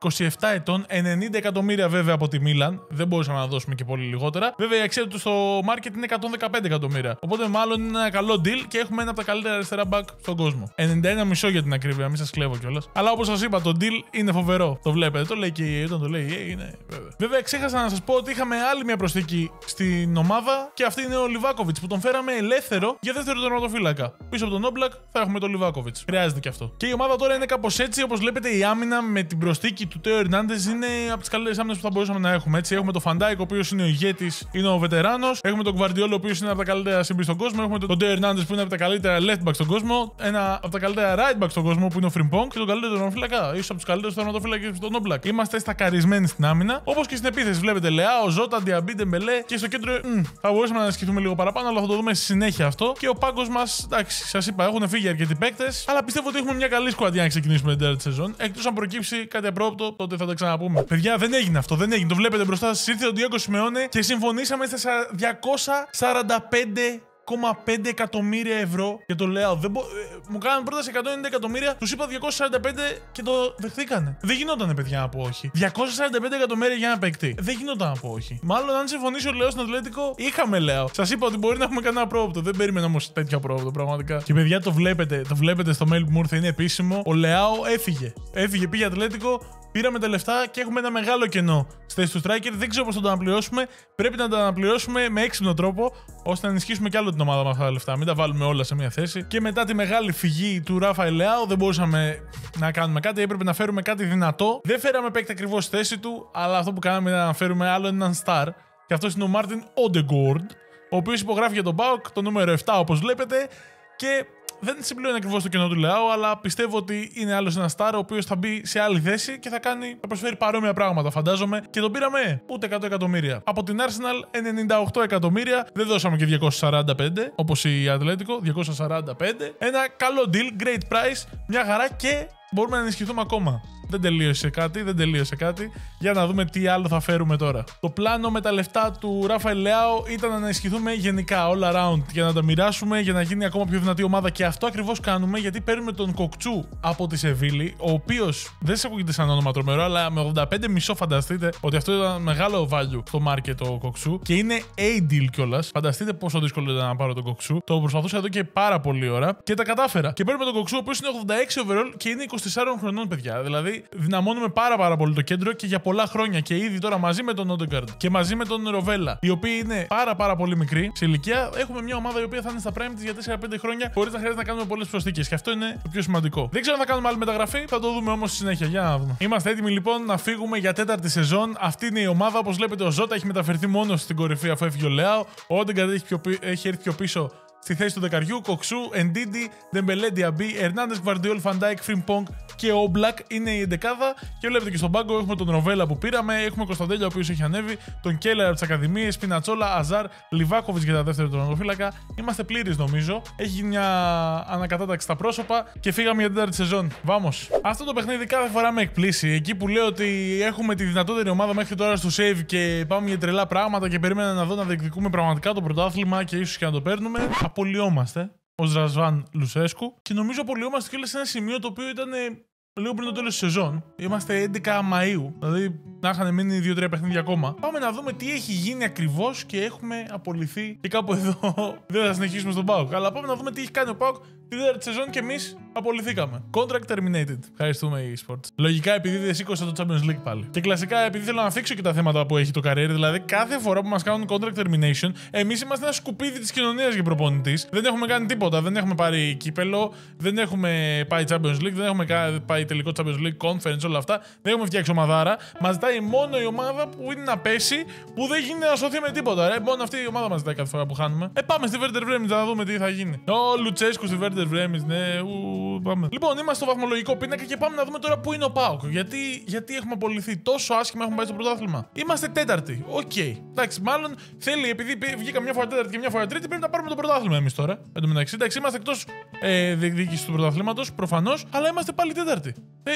Speaker 1: είκοσι επτά ετών, ενενήντα εκατομμύρια βέβαια από τη Μίλαν. Δεν μπορούσαμε να δώσουμε και πολύ λιγότερα. Βέβαια η αξία του στο market είναι εκατόν δεκαπέντε εκατομμύρια. Οπότε μάλλον είναι ένα καλό deal και έχουμε ένα από τα καλύτερα αριστερά back στον κόσμο. ενενήντα ένα κόμμα πέντε για την ακρίβεια, μην σας κλέβω κιόλας. Αλλά όπως σας είπα, το deal είναι φοβερό. Το βλέπετε, το λέει και η όταν το λέει η είναι βέβαια. Βέβαια, ξέχασα να σας πω ότι είχαμε άλλη μια προσθήκη στην ομάδα και αυτή είναι ο Λιβάκοβιτς που τον φέραμε ελεύθερο για δεύτερο τερματοφύλακα. Πίσω από τον Όμπλακ θα έχουμε τον Λιβάκοβιτς. Χρειάζεται και αυτό. Και η ομάδα τώρα είναι κάπως έτσι, όπως βλέπετε, η άμυνα με την προσθήκη του Τέο Ερνάντες είναι από τις καλύτερες άμυνες που θα μπορούσαμε να έχουμε. Έτσι, έχουμε τον Φαντάικ, ο οποίος είναι ο ηγέτης, είναι ο βετεράνος. Έχουμε τον Γκβαρντιόλ, ο οποίος είναι από τα καλύτερα σύμπη στον κόσμο. Έχουμε τον Τέο Ερνάντες που είναι από τα καλύτερα left back στον κόσμο. Ένα από τα καλύτερα right back στον κόσμο που είναι ο Φριμπόνγκ και τον καλύτερο τερματοφύλακα. Ίσως από τους καλύτερους τερματοφύλακες στον Όμπλακ. Είμαστε στακαρισμένοι στην άμυνα. Όπως και στην επίθεση, βλέπετε Λεάο, Ζότα, Διαμπή, Ντεμπελέ και στο κέντρο μ, θα μπορούσαμε να ανασχεθούμε λίγο παραπάνω, αλλά θα το δούμε στη συνέχεια αυτό. Και ο πάγκος μας, εντάξει, σας είπα, έχουν φύγει αρκετοί παίκτες, αλλά πιστεύω ότι έχουμε μια καλή σκουαντιά για να ξεκινήσουμε την τέταρτη σεζόν. Εκτός αν προκύψει κάτι απρόοπτο, τότε θα τα ξαναπούμε. Παιδιά, δεν έγινε αυτό, δεν έγινε. Το βλέπετε μπροστά σας. Ήρθε ο Ντιέγκο Σιμεώνε και συμφωνήσαμε στα διακόσια σαράντα πέντε κόμμα πέντε εκατομμύρια ευρώ για το Λεάο. Δεν μπο... ε, μου κάνανε πρόταση εκατόν ενενήντα εκατομμύρια, τους είπα διακόσια σαράντα πέντε και το δεχθήκανε. Δεν γινότανε, παιδιά, να πω όχι. διακόσια σαράντα πέντε εκατομμύρια για ένα παίκτη. Δεν γινόταν να πω όχι. Μάλλον αν συμφωνήσει ο Λεάο στον Ατλέτικο, είχαμε Λεάο. Σας είπα ότι μπορεί να έχουμε κανένα πρόοπτο. Δεν περίμενα όμως τέτοιο πρόοπτο, πραγματικά. Και παιδιά, το βλέπετε, το βλέπετε στο mail που μου ήρθε, είναι επίσημο. Ο Λεάο έφυγε. Έφυγε, πήγε Ατλέτικο. Πήραμε τα λεφτά και έχουμε ένα μεγάλο κενό στη θέση του striker. Δεν ξέρω πώς θα το αναπληρώσουμε. Πρέπει να τα αναπληρώσουμε με έξυπνο τρόπο, ώστε να ενισχύσουμε κι άλλο την ομάδα με αυτά τα λεφτά. Μην τα βάλουμε όλα σε μια θέση. Και μετά τη μεγάλη φυγή του Ράφαελ Λεάο, δεν μπορούσαμε να κάνουμε κάτι. Έπρεπε να φέρουμε κάτι δυνατό. Δεν φέραμε παίκτη ακριβώς στη θέση του, αλλά αυτό που κάναμε ήταν να φέρουμε άλλο έναν star. Και αυτό είναι ο Μάρτιν Όντεγκορντ, ο οποίος υπογράφει για τον ΠΑΟΚ, το νούμερο επτά, όπως βλέπετε. Και δεν συμπληρώνει ακριβώς το κενό του Λεάο, αλλά πιστεύω ότι είναι άλλος ένα star ο οποίος θα μπει σε άλλη θέση και θα, κάνει, θα προσφέρει παρόμοια πράγματα, φαντάζομαι. Και τον πήραμε ούτε εκατό εκατομμύρια. Από την Arsenal ενενήντα οκτώ εκατομμύρια. Δεν δώσαμε και διακόσια σαράντα πέντε όπως η Ατλέτικο. διακόσια σαράντα πέντε. Ένα καλό deal, great price, μια χαρά και μπορούμε να ενισχυθούμε ακόμα. Δεν τελείωσε κάτι, δεν τελείωσε κάτι. Για να δούμε τι άλλο θα φέρουμε τώρα. Το πλάνο με τα λεφτά του Ράφαελ Λεάο ήταν να ενισχυθούμε γενικά, all around, για να τα μοιράσουμε, για να γίνει ακόμα πιο δυνατή ομάδα. Και αυτό ακριβώς κάνουμε, γιατί παίρνουμε τον Κοκτσού από τη Σεβίλη, ο οποίος δεν σε ακούγεται σαν όνομα τρομερό, αλλά με ογδόντα πέντε κόμμα πέντε φανταστείτε ότι αυτό ήταν μεγάλο value στο market ο Κοκτσού. Και είναι A-deal κιόλας. Φανταστείτε πόσο δύσκολο ήταν να πάρω τον Κοκτσού. Το προσπαθούσα εδώ και πάρα πολλή ώρα και τα κατάφερα. Και παίρνουμε τον Κοκτσού, ο οποίος είναι ογδόντα έξι overall και είναι είκοσι τεσσάρων χρονών, παιδιά. Δηλαδή δυναμώνουμε πάρα, πάρα πολύ το κέντρο και για πολλά χρόνια. Και ήδη τώρα μαζί με τον Όντεγκαρντ και μαζί με τον Ροβέλα, οι οποίοι είναι πάρα, πάρα πολύ μικροί σε ηλικία, έχουμε μια ομάδα η οποία θα είναι στα prime της για τέσσερα πέντε χρόνια χωρίς να χρειάζεται να κάνουμε πολλές προσθήκες. Και αυτό είναι το πιο σημαντικό. Δεν ξέρω αν θα κάνουμε άλλη μεταγραφή, θα το δούμε όμως στη συνέχεια. Για να δούμε. Είμαστε έτοιμοι λοιπόν να φύγουμε για τέταρτη σεζόν. Αυτή είναι η ομάδα. Όπως βλέπετε, ο Ζότα έχει μεταφερθεί μόνο στην κορυφή αφού έφυγε ο Λεάο. Ο Όντεγκαρντ έχει, έχει έρθει πιο πίσω στη θέση του δεκαριού. Κοξού, Εντίντι, Ντεμπελέ, Διαμπή, Ερνάντες, Γκβαρντιόλ, Φαντάικ, Φριμπόνγκ και ο Μπλακ είναι η εντεκάδα. Και βλέπετε και στον πάγκο έχουμε τον Ροβέλα που πήραμε, έχουμε Κωνσταντέλια ο οποίος έχει ανέβει, τον Κέλλερ από τις Ακαδημίες, Σπινατσόλα, Αζάρ, Λιβάκοβιτς για τα δεύτερα τερματοφύλακα. Είμαστε πλήρεις νομίζω. Έχει γίνει μια ανακατάταξη στα πρόσωπα και φύγαμε για την τέταρτη σεζόν. Βάμος. Αυτό το παιχνίδι κάθε φορά με εκπλήσει. Εκεί που λέω ότι έχουμε τη δυνατότερη ομάδα μέχρι τώρα στο save και πάμε για τρελά πράγματα και περίμενα να δω να διεκδικούμε πραγματικά το πρωτάθλημα και ίσως και να το παίρνουμε. Απολυόμαστε ως Ρασβάν Λουσέσκου και νομίζω απολυόμαστε και σε ένα σημείο το οποίο ήταν λίγο πριν το τέλος της σεζόν. Είμαστε έντεκα Μαΐου, δηλαδή να είχαν μείνει δύο τρία παιχνίδια ακόμα. Πάμε να δούμε τι έχει γίνει ακριβώς και έχουμε απολυθεί. Και κάπου εδώ δεν θα συνεχίσουμε στον ΠΑΟΚ. Αλλά πάμε να δούμε τι έχει κάνει ο ΠΑΟΚ την τέταρτη σεζόν και εμείς απολυθήκαμε. Contract terminated. Ευχαριστούμε eSports. Λογικά επειδή δεν σήκωσα το Champions League πάλι. Και κλασικά επειδή θέλω να θίξω και τα θέματα που έχει το career. Δηλαδή κάθε φορά που μας κάνουν contract termination, εμείς είμαστε ένα σκουπίδι της κοινωνίας για προπονητής. Δεν έχουμε κάνει τίποτα. Δεν έχουμε πάρει κύπελο, δεν έχουμε πάει Champions League, δεν έχουμε πάει τελικό Champions League, conference, όλα αυτά. Δεν έχουμε φτιάξει ομαδάρα. Μας ζητάει μόνο η ομάδα που είναι να πέσει, που δεν γίνεται να σωθεί με τίποτα. Ρε. Μόνο αυτή η ομάδα μας ζητάει κάθε φορά που χάνουμε. Ε, πάμε στη Werder Bremen να δούμε τι θα γίνει. Ο Λουτσέσκου στη Werder Bremen, ναι, ου, πάμε. Λοιπόν, είμαστε στο βαθμολογικό πίνακα και πάμε να δούμε τώρα πού είναι ο ΠΑΟΚ. Γιατί, γιατί έχουμε απολυθεί τόσο άσχημα, έχουμε πάει στο πρωτάθλημα. Είμαστε τέταρτη. Οκ. Okay. Εντάξει, μάλλον θέλει, επειδή βγήκα μια φορά τέταρτη και μια φορά τρίτη, πρέπει να πάρουμε το πρωτάθλημα εμείς τώρα. Εν τω μεταξύ, εντάξει, είμαστε εκτός ε, διεκδίκησης του πρωταθλήματος, προφανώς, αλλά είμαστε πάλι τέταρτη. Ε,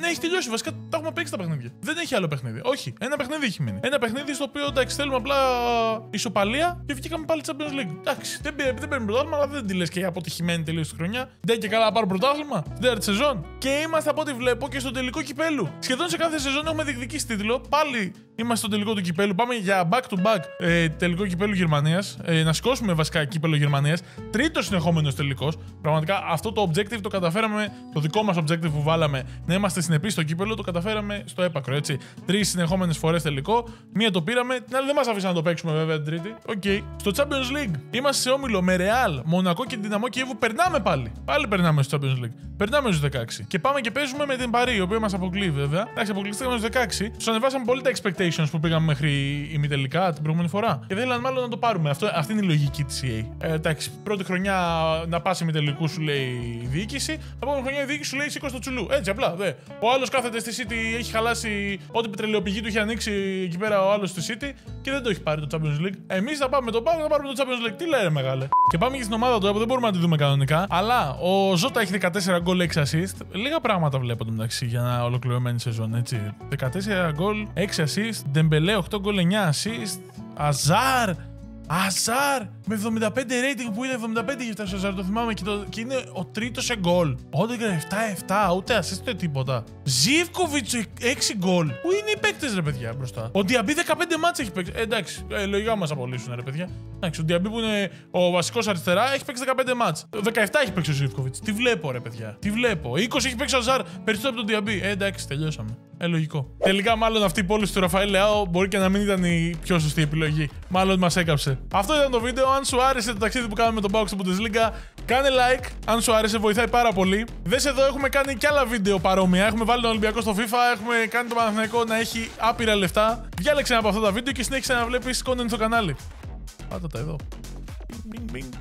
Speaker 1: Ναι, έχει τελειώσει. Βασικά τα έχουμε παίξει τα παιχνίδια. Δεν έχει άλλο παιχνίδι. Όχι, ένα παιχνίδι έχει μείνει. Ένα παιχνίδι στο οποίο εντάξει, θέλουμε απλά ισοπαλία και βγήκαμε πάλι Champions League. Εντάξει, δεν, δεν παίρνει πρωτάθλημα, αλλά δεν τη λες και αποτυχημένη τελείω τη χρονιά. Δεν και καλά να πάρω πρωτάθλημα στην τέταρτη σεζόν. Και είμαστε από ό,τι βλέπω και στο τελικό κυπέλου. Σχεδόν σε κάθε σεζόν έχουμε διεκδικήσει τίτλο. Πάλι είμαστε στο τελικό του κυπέλου. Πάμε για back to back ε, τελικό κυπέλου Γερμανίας. Ε, να σηκώσουμε βασικά κύπελο Γερμανίας. Τρίτο συνεχόμενο τελικό. Πραγματικά αυτό το objective το καταφέραμε. Το δικό μας objective που βάλαμε να είμαστε συνεπείς στο κύπελο το καταφέραμε στο έπακρο. Έτσι. Τρεις συνεχόμενες φορές τελικό. Μία το πήραμε. Την άλλη δεν μας αφήσαν να το παίξουμε βέβαια την τρίτη. Οκ. Okay. Στο Champions League είμαστε σε όμιλο με Real, Μονακό και Δυναμό Κιέβου. Περνάμε πάλι. Πάλι περνάμε στο Champions League. Περνάμε στους δεκαέξι. Και πάμε και παίζουμε με την Παρί, η οποία μας αποκλεί βέβαια. Εντάξει, αποκλειστήκαμε στους δεκαέξι. Τους ανεβάσαμε πολύ τα expectations που πήγαμε μέχρι ημιτελικά την προηγούμενη φορά. Και δεν ήθελαν μάλλον να το πάρουμε. Αυτό, αυτή είναι η λογική της ι έι. Ε, εντάξει, πρώτη χρονιά να πας ημιτελικού σου λέει η διοίκηση. Επόμενη χρονιά η διοίκηση σου λέει σήκω το τσουλού. Έτσι απλά. Δε. Ο άλλος κάθεται στη City, έχει χαλάσει ό,τι πετρελαιοπηγή του είχε ανοίξει εκεί πέρα ο άλλος στη City και δεν το έχει πάρει το Champions League. Εμείς θα πάμε με τον Πάο, θα πάρουμε το Champions League. Τι λέει, μεγάλε. Και πάμε και στην ομάδα τώρα που δεν μπορούμε να τη δούμε κανονικά. Αλλά ο Ζώτα έχει δεκατέσσερα γκολ, έξι assist. Λίγα πράγματα βλέπω το μεταξύ για να ολοκληρωμένη σεζόν, έτσι. δεκατέσσερα γκολ, έξι assist. Ντεμπελέ, οκτώ γκολ, εννιά assist. Αζάρ! Αζάρ! Με εβδομήντα πέντε rating που είναι εβδομήντα πέντε για φτάσει ο Αζάρ, το θυμάμαι και, το, και είναι ο τρίτος σε γκολ. Όντεγκα επτά επτά, ούτε assist ούτε τίποτα. Ζίβκοβιτς έξι γκολ. Πού είναι οι παίκτες ρε παιδιά μπροστά. Ο Διαμπή δεκαπέντε μάτς έχει παίξει. Ε, εντάξει, ε, λογικά μας απολύσουν ρε παιδιά. Εντάξει, ο Διαμπή που είναι ο βασικός αριστερά έχει παίξει δεκαπέντε μάτς. δεκαεπτά έχει παίξει ο Ζίβκοβιτς. Τι βλέπω ρε παιδιά. Τι βλέπω. είκοσι έχει παίξει ο Αζάρ περισσότερο από τον Διαμπή. Ε, εντάξει, τελειώσαμε. Ε, λογικό. Τελικά, μάλλον αυτή η πώληση του Ραφαήλ Λεάο μπορεί και να μην ήταν η πιο σωστή επιλογή. Μάλλον μας έκαψε. Αυτό ήταν το βίντεο. Αν σου άρεσε το ταξίδι που κάναμε με τον Πάοκ στο Bundesliga, κάνε like. Αν σου άρεσε, βοηθάει πάρα πολύ. Δες εδώ, έχουμε κάνει κι άλλα βίντεο παρόμοια. Έχουμε βάλει τον Ολυμπιακό στο FIFA, έχουμε κάνει τον Παναθηναϊκό να έχει άπειρα λεφτά. Διάλεξε ένα από αυτά τα βίντεο και συνέχισε να βλέπεις content στο κανάλι. Πάτα τα εδώ. Bing, bing.